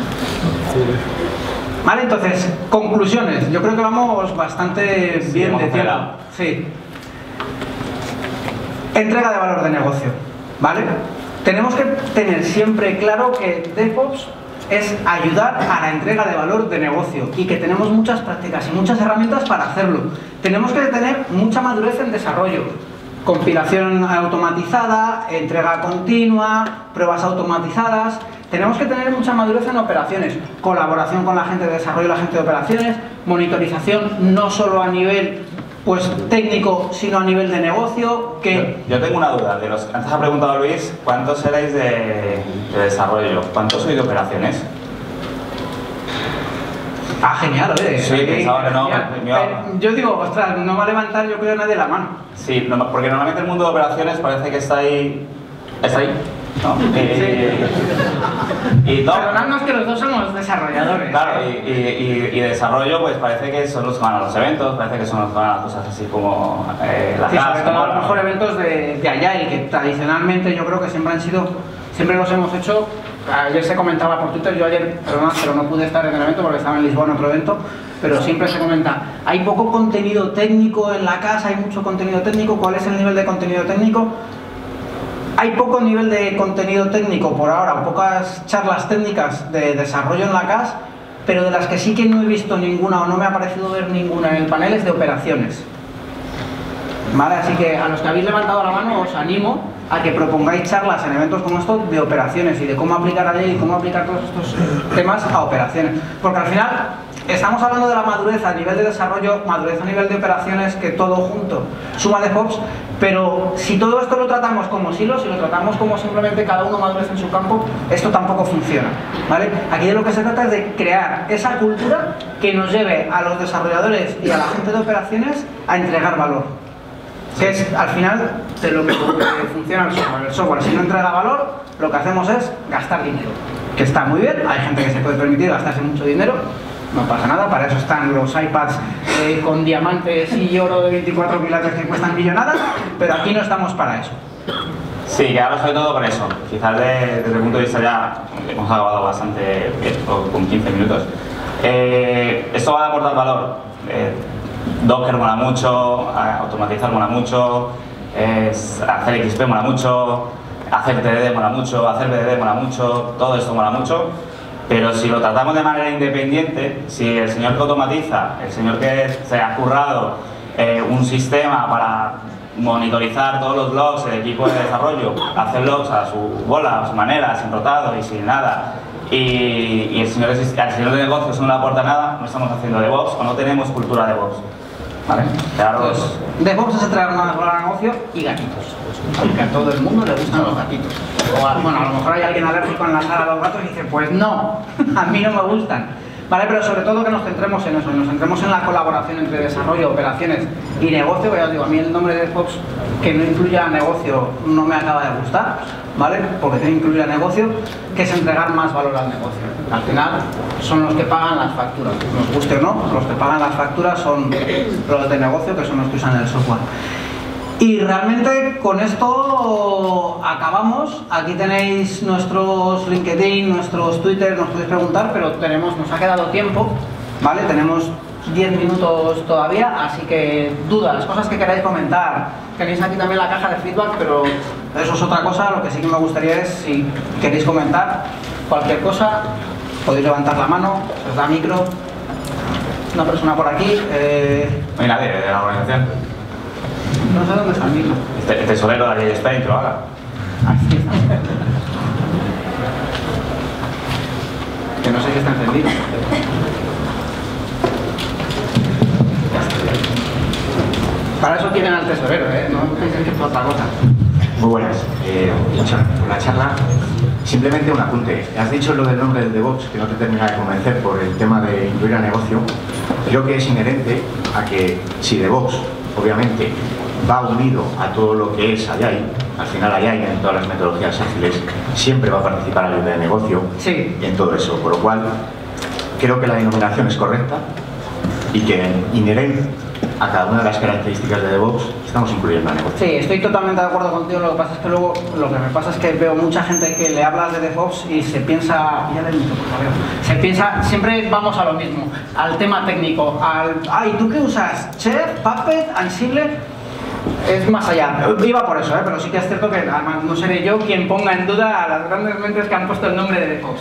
Vale, entonces, conclusiones. Yo creo que vamos bastante sí, bien de tiempo. Sí. Entrega de valor de negocio, ¿vale? Tenemos que tener siempre claro que DevOps es ayudar a la entrega de valor de negocio y que tenemos muchas prácticas y muchas herramientas para hacerlo. Tenemos que tener mucha madurez en desarrollo, compilación automatizada, entrega continua, pruebas automatizadas. Tenemos que tener mucha madurez en operaciones, colaboración con la gente de desarrollo y la gente de operaciones, monitorización no solo a nivel pues técnico, sino a nivel de negocio. Que... Yo, yo tengo una duda. De los, antes ha preguntado Luis, ¿cuántos erais de, de desarrollo? ¿Cuántos sois de operaciones? Ah, genial, oye. Sí, pensaba que no. Me, me eh, yo digo, ostras, no va a levantar yo creo nadie la mano. Sí, no, porque normalmente el mundo de operaciones parece que está ahí... ¿Está ahí? ¿No? Sí. Y, y no. Perdonadnos que los dos somos desarrolladores. Claro, y, y, y, y desarrollo pues parece que son los que van a los eventos, parece que son los que van a las cosas así como eh, las sí, casas, sobre todo como, a lo mejor eventos de, de allá y que tradicionalmente yo creo que siempre han sido, siempre los hemos hecho. Ayer se comentaba por Twitter, yo ayer, perdón, pero no pude estar en el evento porque estaba en Lisboa en otro evento, pero siempre se comenta, hay poco contenido técnico en la casa, hay mucho contenido técnico. ¿Cuál es el nivel de contenido técnico? Hay poco nivel de contenido técnico por ahora, pocas charlas técnicas de desarrollo en la C A S, pero de las que sí que no he visto ninguna o no me ha parecido ver ninguna en el panel es de operaciones. ¿Vale? Así que a los que habéis levantado la mano os animo a que propongáis charlas en eventos como estos de operaciones y de cómo aplicar a ley y cómo aplicar todos estos temas a operaciones. Porque al final estamos hablando de la madurez a nivel de desarrollo, madurez a nivel de operaciones, que todo junto suma DevOps, pero si todo esto lo tratamos como silos, si lo tratamos como simplemente cada uno madurez en su campo, esto tampoco funciona, ¿vale? Aquí de lo que se trata es de crear esa cultura que nos lleve a los desarrolladores y a la gente de operaciones a entregar valor, que es al final de lo que funciona el software. El software, si no entrega valor, lo que hacemos es gastar dinero, que está muy bien, hay gente que se puede permitir gastarse mucho dinero, no pasa nada, para eso están los iPads eh, con diamantes y oro de veinticuatro quilates que cuestan millonadas, pero aquí no estamos para eso. Sí, que ahora sobre todo con eso. Quizás de, desde el punto de vista ya hemos acabado bastante bien, con quince minutos. Eh, esto va a aportar valor. Eh, Docker mola mucho, automatizar mola mucho, eh, hacer X P mola mucho, hacer T D D mola mucho, hacer B D D mola mucho, todo esto mola mucho. Pero si lo tratamos de manera independiente, si el señor que automatiza, el señor que se ha currado eh, un sistema para monitorizar todos los logs, el equipo de desarrollo, hacer logs a su bola, a su manera, sin rotado y sin nada, y, y el, señor, el señor de negocios no le aporta nada, no estamos haciendo DevOps o no tenemos cultura DevOps. ¿vale? Claro. Entonces, DevOps es entregar más valor al negocio y gatitos. Porque a todo el mundo le gustan los gatitos. O a, bueno, a lo mejor hay alguien alérgico en la sala a los gatos y dice, pues no, a mí no me gustan. ¿Vale? Pero sobre todo que nos centremos en eso, nos centremos en la colaboración entre desarrollo, operaciones y negocio. Ya os digo, a mí el nombre de DevOps que no incluya negocio no me acaba de gustar, ¿vale? Porque tiene que incluir a negocio, que es entregar más valor al negocio. Al final son los que pagan las facturas, nos guste o no, los que pagan las facturas son los de negocio, que son los que usan el software. Y realmente con esto acabamos. Aquí tenéis nuestros LinkedIn, nuestros Twitter, nos podéis preguntar, pero tenemos, nos ha quedado tiempo, ¿vale? Tenemos diez minutos todavía, así que dudas, cosas que queráis comentar. Tenéis aquí también la caja de feedback, pero eso es otra cosa. Lo que sí que me gustaría es, si queréis comentar cualquier cosa, podéis levantar la mano, se os da micro. Una persona por aquí. Eh... No hay nadie de la organización. No sé dónde está el micro. El tesorero de aquel Spain, que lo haga. Aquí está. Que no sé si está encendido. Para eso quieren al tesorero, ¿eh? No penséis que es otra cosa. Muy buenas. Eh, por la charla, simplemente un apunte. Has dicho lo del nombre del DevOps, que no te termina de convencer por el tema de incluir a negocio. Creo que es inherente a que si DevOps, obviamente, va unido a todo lo que es Agile, al final Agile en todas las metodologías ágiles siempre va a participar a nivel de negocio, sí, en todo eso, por lo cual creo que la denominación es correcta y que inherente a cada una de las características de DevOps estamos incluyendo a negocio. Sí, estoy totalmente de acuerdo contigo. Lo que pasa es que luego lo que me pasa es que veo mucha gente que le hablas de DevOps y se piensa, ya le digo, por favor, se piensa, siempre vamos a lo mismo, al tema técnico, al, ay, ¿tú qué usas? Chef, Puppet, Ansible. Es más allá, iba por eso, ¿eh? Pero sí que es cierto que además no seré yo quien ponga en duda a las grandes mentes que han puesto el nombre de DevOps.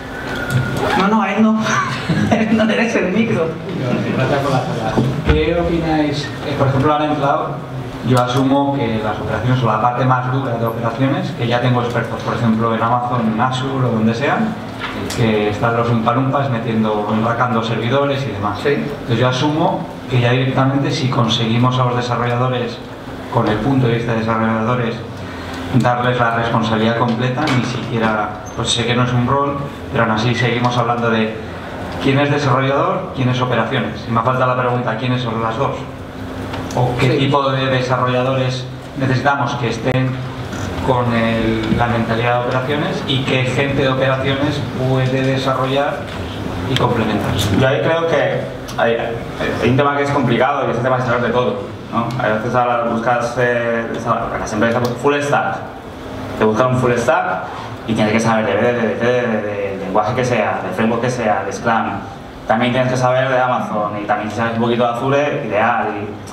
No, no, a él no. No eres el micro. Gracias por la charla. ¿Qué opináis? Eh, por ejemplo, ahora en Cloud, yo asumo que las operaciones o la parte más dura de operaciones, que ya tengo expertos, por ejemplo, en Amazon, en Azure o donde sea, que están los umpalumpas metiendo, enracando servidores y demás. Sí. Entonces yo asumo que ya directamente, si conseguimos a los desarrolladores, con el punto de vista de desarrolladores, darles la responsabilidad completa, ni siquiera, pues sé que no es un rol, pero aún así seguimos hablando de quién es desarrollador, quién es operaciones. Y me falta la pregunta, ¿quiénes son las dos? ¿O qué sí. tipo de desarrolladores necesitamos que estén con el, la mentalidad de operaciones y qué gente de operaciones puede desarrollar y complementar? Yo ahí creo que hay, hay un tema que es complicado y es el tema de saber de todo, ¿no? A veces ahora buscas, eh, las empresas full stack, te buscan un full stack y tienes que saber de, de, de, de, de, de lenguaje que sea, de framework que sea, de Scrum. También tienes que saber de Amazon y también si sabes un poquito de Azure, ideal.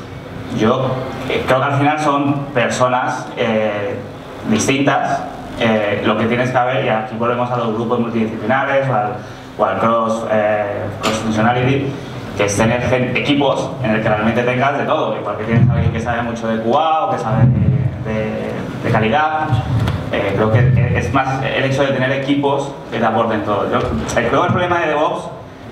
Y yo eh, creo que al final son personas eh, distintas. Eh, lo que tienes que ver, y aquí volvemos a los grupos multidisciplinares o al, o al cross, eh, cross functionality, que es tener equipos en el que realmente tengas de todo, porque tienes a alguien que sabe mucho de Q A o que sabe de, de, de calidad. Eh, creo que es más el hecho de tener equipos que te aporten todo. Yo, creo que el problema de DevOps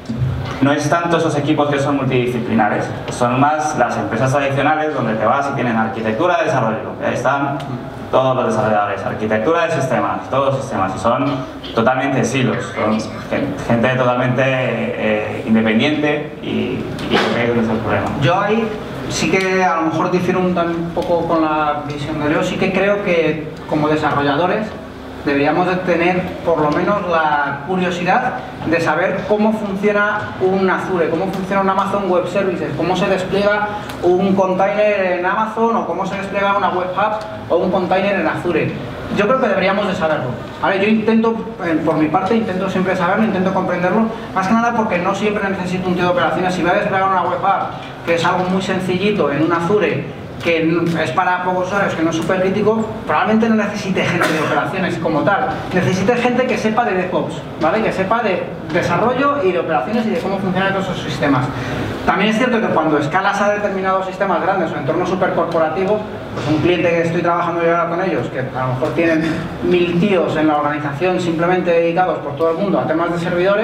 no es tanto esos equipos que son multidisciplinares, son más las empresas tradicionales donde te vas y tienen arquitectura de desarrollo, ahí están todos los desarrolladores, arquitectura de sistemas, todos los sistemas, y son totalmente silos, son gente totalmente eh, independiente y, y creo que ahí es donde está el problema. Yo ahí sí que a lo mejor difiero un, un poco con la visión de Leo. Sí que creo que como desarrolladores deberíamos de tener por lo menos la curiosidad de saber cómo funciona un Azure, cómo funciona un Amazon Web Services, cómo se despliega un container en Amazon o cómo se despliega una web app o un container en Azure. Yo creo que deberíamos de saberlo. ¿Vale? Yo intento, por mi parte, intento siempre saberlo, intento comprenderlo, más que nada porque no siempre necesito un tío de operaciones. Si voy a desplegar una web app, que es algo muy sencillito en un Azure, que es para pocos usuarios, que no es súper crítico, probablemente no necesite gente de operaciones como tal, necesite gente que sepa de DevOps, ¿vale? Que sepa de desarrollo y de operaciones y de cómo funcionan todos esos sistemas. También es cierto que cuando escalas a determinados sistemas grandes o entornos súper corporativos, pues un cliente que estoy trabajando yo ahora con ellos, que a lo mejor tienen mil tíos en la organización simplemente dedicados por todo el mundo a temas de servidores,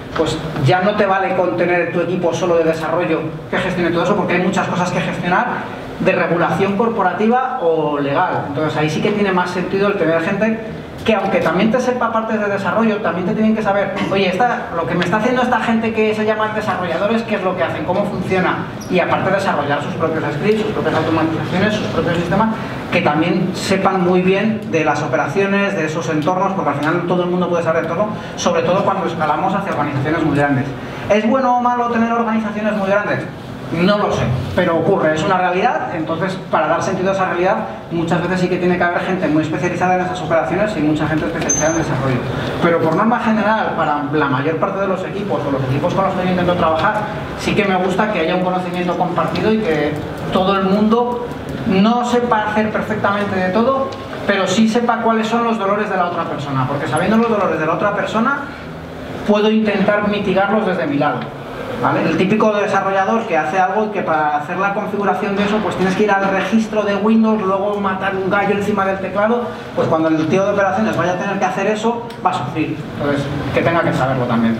pues ya no te vale con tener tu equipo solo de desarrollo que gestione todo eso, porque hay muchas cosas que gestionar de regulación corporativa o legal. Entonces ahí sí que tiene más sentido el tener gente que, aunque también te sepa partes de desarrollo, también te tienen que saber, oye, esta, lo que me está haciendo esta gente que se llaman desarrolladores, qué es lo que hacen, cómo funciona, y aparte desarrollar sus propios scripts, sus propias automatizaciones, sus propios sistemas, que también sepan muy bien de las operaciones, de esos entornos, porque al final todo el mundo puede saber todo, sobre todo cuando escalamos hacia organizaciones muy grandes. ¿Es bueno o malo tener organizaciones muy grandes? No lo sé, pero ocurre, es una realidad. Entonces, para dar sentido a esa realidad, muchas veces sí que tiene que haber gente muy especializada en esas operaciones y mucha gente especializada en desarrollo. Pero por norma general, para la mayor parte de los equipos o los equipos con los que yo intento trabajar, sí que me gusta que haya un conocimiento compartido y que todo el mundo no sepa hacer perfectamente de todo, pero sí sepa cuáles son los dolores de la otra persona, porque sabiendo los dolores de la otra persona, puedo intentar mitigarlos desde mi lado. ¿Vale? El típico desarrollador que hace algo y que para hacer la configuración de eso pues tienes que ir al registro de Windows, luego matar un gallo encima del teclado, pues cuando el tío de operaciones vaya a tener que hacer eso, va a sufrir. Entonces, que tenga que saberlo también.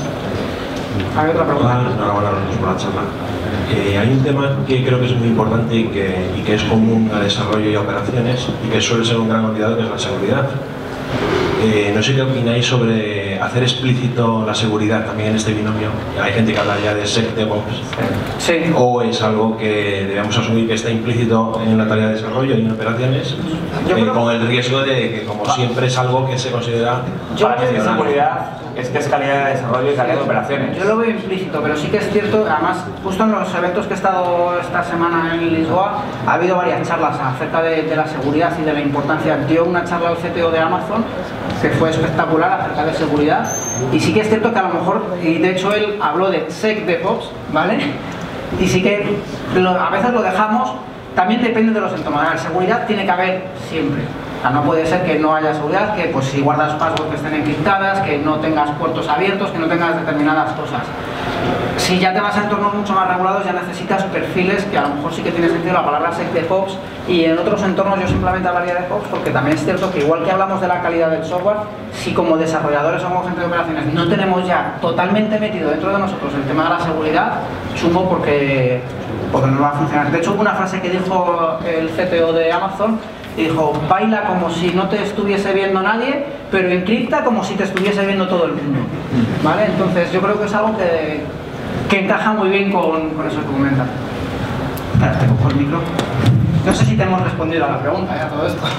¿Hay otra pregunta? Enhorabuena por la charla. Eh, hay un tema que creo que es muy importante y que, y que es común a desarrollo y a operaciones y que suele ser un gran olvidado, que es la seguridad. Eh, no sé qué opináis sobre hacer explícito la seguridad también en este binomio. Hay gente que habla ya de SecDevOps. Sí. ¿O es algo que debemos asumir que está implícito en la tarea de desarrollo y en operaciones? Yo eh, creo... Con el riesgo de que, como siempre, es algo que se considera... Yo para mí seguridad es que es calidad de desarrollo y calidad de operaciones. Yo lo veo implícito, pero sí que es cierto, además, justo en los eventos que he estado esta semana en Lisboa, ha habido varias charlas acerca de, de la seguridad y de la importancia. Dio una charla al C T O de Amazon, que fue espectacular, acerca de seguridad, y sí que es cierto que a lo mejor, y de hecho él habló de SecDevOps, ¿vale? Y sí que lo, a veces lo dejamos, también depende de los entornos. La seguridad tiene que haber siempre. O sea, no puede ser que no haya seguridad, que pues si guardas passwords que estén encriptadas, que no tengas puertos abiertos, que no tengas determinadas cosas. Si ya te vas a entornos mucho más regulados, ya necesitas perfiles que a lo mejor sí que tiene sentido la palabra SecDevOps, y en otros entornos yo simplemente hablaría de DevOps, porque también es cierto que igual que hablamos de la calidad del software, si como desarrolladores o como gente de operaciones no tenemos ya totalmente metido dentro de nosotros el tema de la seguridad, chungo porque, porque no va a funcionar. De hecho, hubo una frase que dijo el C T O de Amazon, y dijo, baila como si no te estuviese viendo nadie, pero encripta como si te estuviese viendo todo el mundo. ¿Vale? Entonces yo creo que es algo que, que encaja muy bien con, con eso que comentas. Espera, te cojo el micro. No sé si te hemos respondido a la pregunta ya todo esto.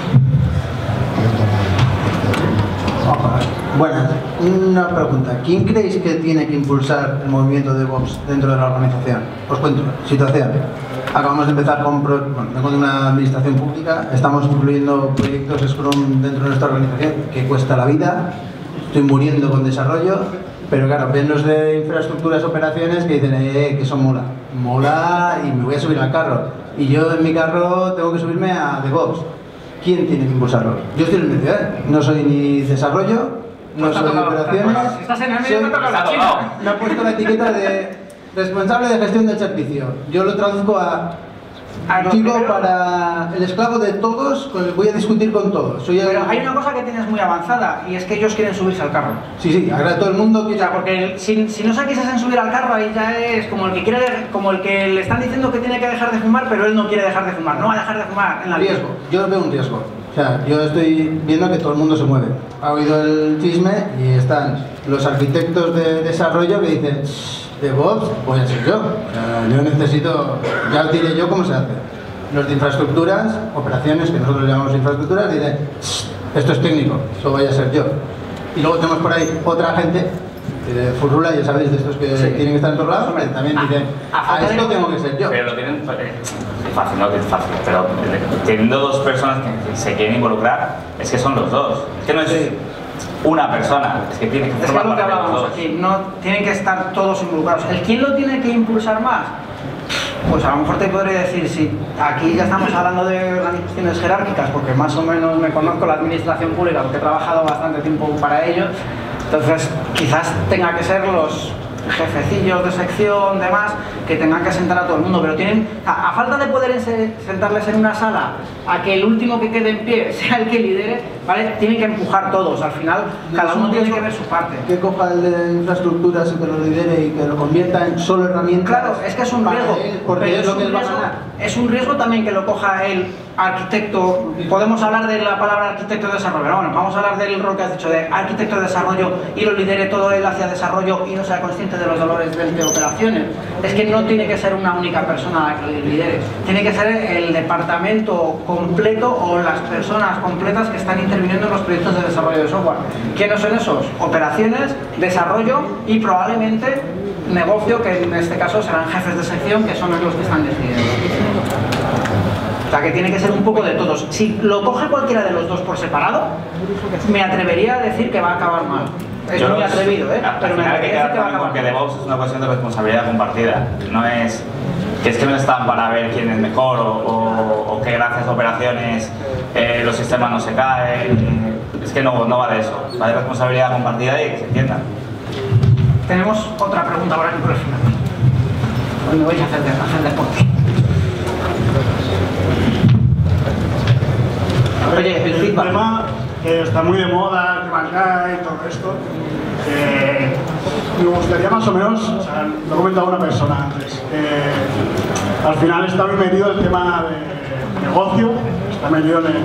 Buenas, una pregunta. ¿Quién creéis que tiene que impulsar el movimiento de DevOps dentro de la organización? Os cuento, situación. Acabamos de empezar con, pro... bueno, vengo de una administración pública, estamos incluyendo proyectos Scrum dentro de nuestra organización que cuesta la vida, estoy muriendo con desarrollo, pero claro, ven los de infraestructuras, operaciones que dicen eh, que eso mola, mola y me voy a subir al carro, y yo en mi carro tengo que subirme a DevOps. ¿Quién tiene que impulsarlo? Yo estoy en el medio, ¿eh? No soy ni desarrollo, no soy de operaciones, si estás en el medio, no toca la china. me ha puesto la etiqueta de responsable de gestión del servicio. Yo lo traduzco a chico para el esclavo de todos, voy a discutir con todos. Soy el... Pero hay una cosa que tienes muy avanzada, y es que ellos quieren subirse al carro. Sí, sí, ahora todo el mundo quiere... O sea, porque si, si no se quisiesen subir al carro, ahí ya es como el que quiere, como el que le están diciendo que tiene que dejar de fumar, pero él no quiere dejar de fumar, no va a dejar de fumar en la vida. Riesgo, yo veo un riesgo. O sea, yo estoy viendo que todo el mundo se mueve. Ha oído el chisme y están los arquitectos de desarrollo que dicen DevOps, voy a ser yo. O sea, yo necesito, ya os diré yo cómo se hace. Los de infraestructuras, operaciones, que nosotros llamamos infraestructuras, dicen esto es técnico, eso voy a ser yo. Y luego tenemos por ahí otra gente, de Furrula, ya sabéis, de estos que sí. tienen que estar en todos lados, que también dicen a, a esto tengo que ser yo. Pero lo tienen fácil, no es fácil, pero teniendo dos personas que se quieren involucrar, es que son los dos. Es que no es sí. una persona, es que tiene que es que lo que hablábamos aquí, no tienen que estar todos involucrados. ¿El quién lo tiene que impulsar más? Pues a lo mejor te podría decir, si aquí ya estamos hablando de organizaciones jerárquicas, porque más o menos me conozco la administración pública, porque he trabajado bastante tiempo para ello, entonces quizás tenga que ser los, jefecillos de sección, demás, que tengan que sentar a todo el mundo, pero tienen, a, a falta de poder en, sentarles en una sala a que el último que quede en pie sea el que lidere, ¿vale? Tienen que empujar todos, al final cada uno tiene que ver su parte. Que coja el de infraestructuras y que lo lidere y que lo convierta en solo herramientas. Claro, es que es un riesgo, él, porque es lo que él va a ganar. Es un riesgo también que lo coja el arquitecto. Podemos hablar de la palabra arquitecto de desarrollo, pero bueno, vamos a hablar del rol que has dicho de arquitecto de desarrollo y lo lidere todo él hacia desarrollo y no sea consciente de los dolores de, de operaciones. Es que no tiene que ser una única persona la que lidere, tiene que ser el departamento completo o las personas completas que están interviniendo en los proyectos de desarrollo de software. ¿Quiénes son esos? Operaciones, desarrollo y probablemente negocio, que en este caso serán jefes de sección, que son los que están decidiendo. O sea, que tiene que ser un poco de todos. Si lo coge cualquiera de los dos por separado, me atrevería a decir que va a acabar mal. Es Yo muy atrevido, ¿eh? Al final hay que quedar también con que DevOps es una cuestión de responsabilidad compartida. No es que es que no están para ver quién es mejor o, o, o que gracias a operaciones eh, los sistemas no se caen. Es que no, no va de eso. Va de responsabilidad compartida y que se entienda. Tenemos otra pregunta ahora aquí por el final. Pues me voy a hacer, de, a hacer deporte. Oye, el feedback. El tema que está muy de moda, el tema y todo esto, eh, me gustaría más o menos, o sea, lo ha comentado una persona antes, que al final está muy metido el tema de negocio, está metido en el,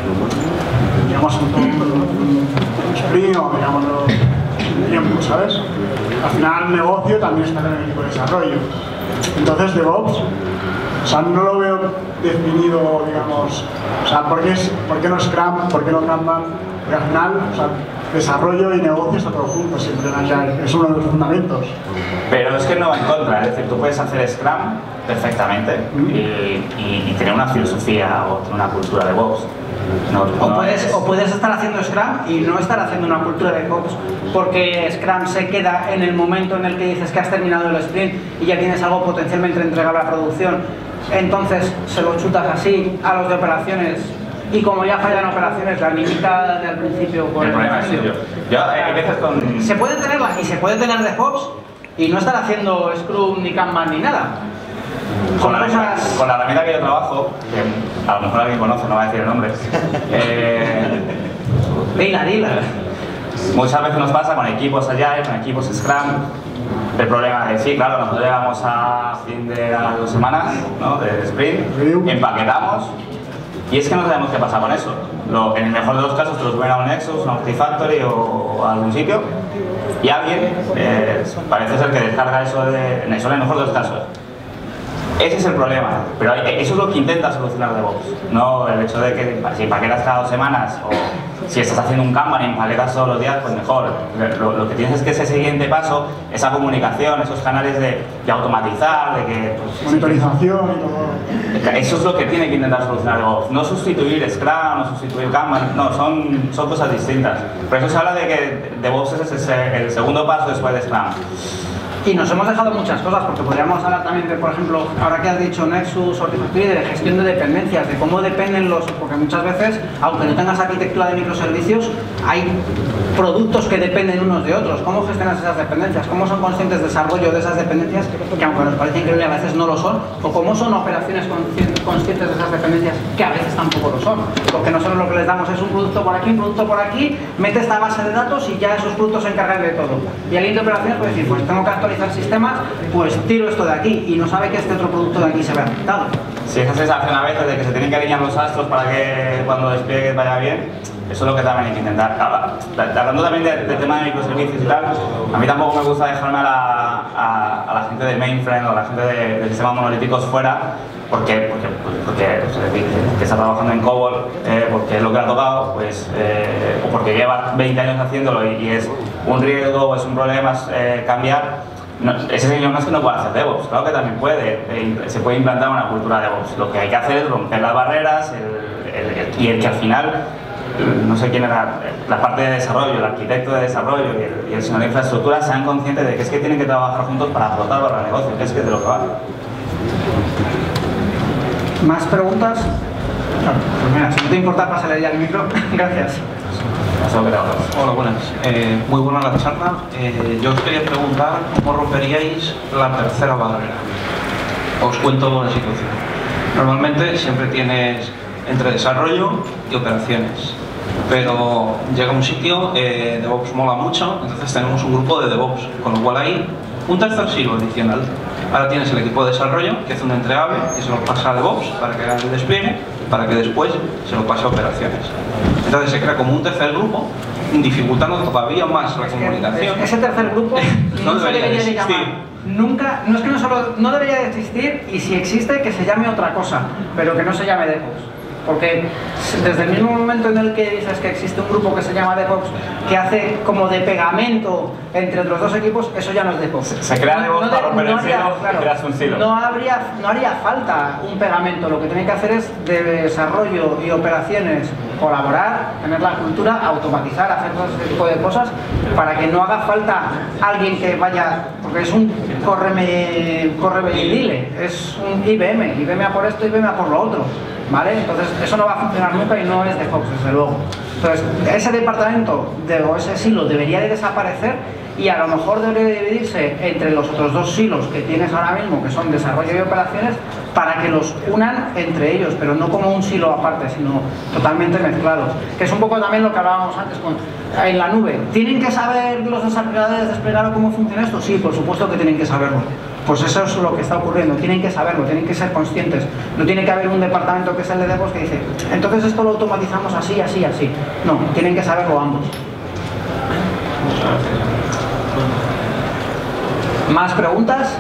digamos, un, un sprint o digámoslo, tiempo, ¿sabes? Al final el negocio también está en el equipo de desarrollo. Entonces DevOps, o sea, no lo veo definido, digamos, o sea, ¿por qué, es, ¿por qué no Scrum? ¿Por qué no Kanban? Porque al final, o sea, desarrollo y negocio está todo junto siempre en Agile, es uno de los fundamentos. Pero es que no va en contra, es decir, tú puedes hacer Scrum perfectamente y, y, y tener una filosofía o tener una cultura de DevOps. No, o, no puedes, es... o puedes estar haciendo Scrum y no estar haciendo una cultura de DevOps, porque Scrum se queda en el momento en el que dices que has terminado el sprint y ya tienes algo potencialmente entregable a producción. Entonces se lo chutas así a los de operaciones y como ya fallan operaciones, la limita al principio por el problema es yo. Yo hay veces con... Se puede tenerla y se puede tener DevOps y no estar haciendo Scrum ni Kanban ni nada. Con la, cosas... con la herramienta que yo trabajo, que a lo mejor alguien conoce, no va a decir el nombre, eh... dila, dila. Muchas veces nos pasa con equipos Agile, con equipos Scrum, el problema es, sí, claro, nosotros llegamos a fin de las dos semanas, ¿no?, de sprint, empaquetamos, y es que no sabemos qué pasa con eso. Lo, en el mejor de los casos te lo suben a un Nexus, a un Artifactory o a algún sitio, y alguien, eh, parece ser que descarga eso de... Eso en el mejor de los casos. Ese es el problema, pero eso es lo que intenta solucionar DevOps, no el hecho de que si empaquetas cada dos semanas o si estás haciendo un Kanban y empaquetas todos los días, pues mejor. Lo, lo que tienes es que ese siguiente paso, esa comunicación, esos canales de, de automatizar, de que... Pues, monitorización y todo. Eso es lo que tiene que intentar solucionar DevOps, no sustituir Scrum, no sustituir Kanban, no, son, son cosas distintas. Por eso se habla de que DevOps es ese, el segundo paso después de Scrum. Y nos hemos dejado muchas cosas, porque podríamos hablar también de, por ejemplo, ahora que has dicho Nexus, Artifactory, de gestión de dependencias, de cómo dependen los... Porque muchas veces, aunque no tengas arquitectura de microservicios, hay productos que dependen unos de otros. ¿Cómo gestionas esas dependencias? ¿Cómo son conscientes de desarrollo de esas dependencias, que aunque nos parece increíble, a veces no lo son? ¿O cómo son operaciones conscientes de esas dependencias, que a veces tampoco lo son? Porque nosotros lo que les damos es un producto por aquí, un producto por aquí, mete esta base de datos y ya esos productos se encargan de todo. Y alguien de operaciones puede decir, pues tengo que actualizar sistemas, pues tiro esto de aquí y no sabe que este otro producto de aquí se ve afectado. Si esa sensación a veces de que se tienen que alinear los astros para que cuando despliegue vaya bien, eso es lo que también hay que intentar. Hablando también del de tema de microservicios y tal, a mí tampoco me gusta dejarme a la, a, a la gente de mainframe o a la gente de, de sistemas monolíticos fuera, porque, porque, porque pues, que está trabajando en COBOL, eh, porque es lo que le ha tocado, pues, eh, o porque lleva veinte años haciéndolo y, y es un riesgo o es un problema eh, cambiar. No, ese señor no es que no pueda hacer DevOps, claro que también puede, eh, se puede implantar una cultura de DevOps. Lo que hay que hacer es romper las barreras el, el, el, y el que al final, no sé quién era, la parte de desarrollo, el arquitecto de desarrollo y el, y el señor de infraestructura sean conscientes de que es que tienen que trabajar juntos para aportar para el negocio, que es que es de lo que va. ¿Más preguntas? Claro, pues mira, si no te importa, pásale ya el micro. Gracias. Eso que tenemos. Hola, buenas. Eh, muy buena la charla. Eh, yo os quería preguntar cómo romperíais la tercera barrera. Os cuento la situación. Normalmente siempre tienes entre desarrollo y operaciones, pero llega un sitio, eh, DevOps mola mucho, entonces tenemos un grupo de DevOps, con lo cual hay un tercer silo adicional. Ahora tienes el equipo de desarrollo, que hace un entregable, que se lo pasa a DevOps para que haga el despliegue, para que después se lo pase a operaciones. Entonces se crea como un tercer grupo, dificultando todavía más la comunicación. Ese tercer grupo no, no se debería, debería de llamar. Nunca, no es que no solo, no debería de existir, y si existe que se llame otra cosa, pero que no se llame DevOps. Porque desde el mismo momento en el que dices que existe un grupo que se llama DevOps, que hace como de pegamento entre los dos equipos, eso ya no es DevOps. Se crea DevOps no, para romper no el silo claro, y creas un silo. No, habría, no haría falta un pegamento, lo que tiene que hacer es de desarrollo y operaciones colaborar, tener la cultura, automatizar, hacer todo ese tipo de cosas para que no haga falta alguien que vaya, porque es un córreme, córreme y dile, es un I B M, I B M a por esto, I B M a por lo otro, ¿vale? Entonces eso no va a funcionar nunca y no es DevOps, desde luego. Entonces ese departamento de, o ese silo debería de desaparecer y a lo mejor debería dividirse entre los otros dos silos que tienes ahora mismo, que son desarrollo y operaciones, para que los unan entre ellos, pero no como un silo aparte, sino totalmente mezclados. Que es un poco también lo que hablábamos antes con, en la nube. ¿Tienen que saber los desarrolladores desplegar cómo funciona esto? Sí, por supuesto que tienen que saberlo. Pues eso es lo que está ocurriendo, tienen que saberlo, tienen que ser conscientes. No tiene que haber un departamento que es el de DevOps que dice, entonces esto lo automatizamos así, así, así. No, tienen que saberlo ambos. ¿Más preguntas?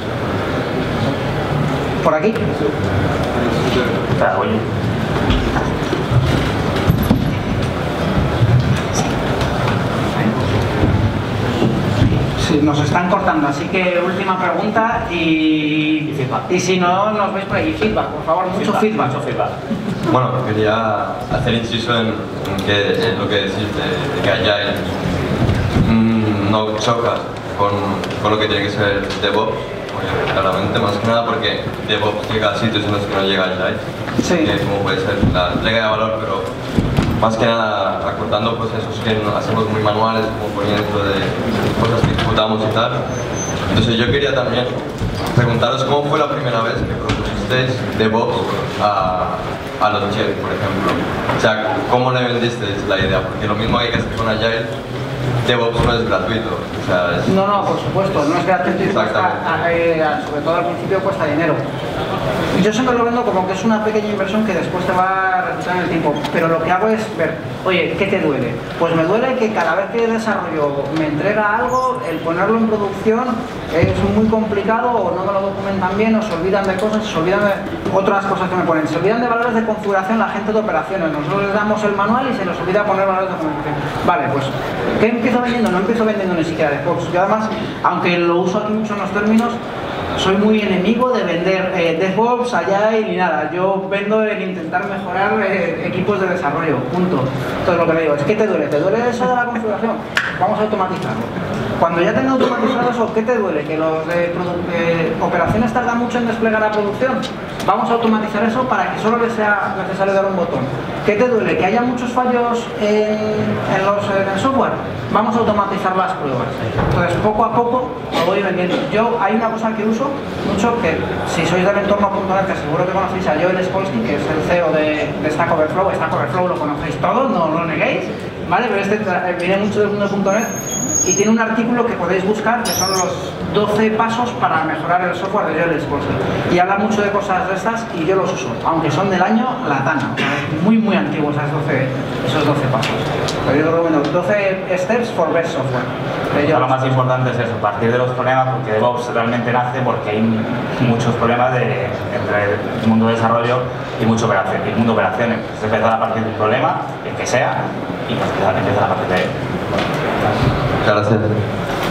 ¿Por aquí? Sí, nos están cortando, así que última pregunta y, y, feedback. Y si no, nos veis por ahí. Feedback, por favor, mucho feedback. Mucho feedback. Bueno, quería hacer inciso en, en, que, en lo que decís de, de que Agile mmm, no choca con, con lo que tiene que ser DevOps, claramente, más que nada porque DevOps llega a sitios en los que no llega Agile, sí. Que como puede ser la entrega de valor, pero más que nada acortando procesos que hacemos muy manuales, como por ejemplo de cosas que ejecutamos y tal. Entonces yo quería también preguntaros cómo fue la primera vez que propusisteis DevOps a, a los chefs, por ejemplo. O sea, ¿cómo le vendisteis la idea? Porque lo mismo hay que hacer con Agile, DevOps no es gratuito. O sea, es... No, no, por supuesto, no es gratuito y cuesta, eh, sobre todo al principio cuesta dinero. Yo siempre lo vendo como que es una pequeña inversión que después te va a recuperar en el tiempo, pero lo que hago es ver, oye, ¿qué te duele? Pues me duele que cada vez que desarrollo me entrega algo, el ponerlo en producción es muy complicado o no me lo documentan bien o se olvidan de cosas, se olvidan de otras cosas que me ponen, se olvidan de valores de configuración la gente de operaciones, nosotros les damos el manual y se nos olvida poner valores de configuración. Vale, pues, ¿qué empiezo vendiendo? No empiezo vendiendo ni siquiera DevOps. Yo además, aunque lo uso aquí mucho en los términos, soy muy enemigo de vender eh, DevOps, Agile y nada. Yo vendo el intentar mejorar eh, equipos de desarrollo, punto. Entonces lo que le digo es, ¿qué te duele? ¿Te duele eso de la configuración? Vamos a automatizarlo. Cuando ya tenga automatizado eso, ¿qué te duele? ¿Que los de eh, operaciones tardan mucho en desplegar a producción? Vamos a automatizar eso para que solo les sea necesario dar un botón. ¿Qué te duele? ¿Que haya muchos fallos en, en, los, en el software? Vamos a automatizar las pruebas. Entonces, poco a poco lo voy vendiendo. Yo, hay una cosa que uso mucho, que si sois del entorno punto net, que seguro que conocéis a Joel Spolsky, que es el C E O de, de Stack Overflow. Stack Overflow lo conocéis todos, no lo neguéis, ¿vale? Pero este viene mucho del mundo punto net y tiene un artículo que podéis buscar, que son los doce pasos para mejorar el software de Joel Spolsky. Y habla mucho de cosas de estas y yo los uso, aunque son del año Latana, o sea, muy muy antiguos esas doce, esos doce pasos. Pero yo lo recomiendo, doce steps for best software. Yo lo más importante es eso, partir de los problemas, porque DevOps realmente nace porque hay muchos problemas de, entre el mundo de desarrollo y mucho operación, y el mundo de operaciones. Entonces empezar a partir de un problema, el que sea, y pues empezar a partir de él. Gracias.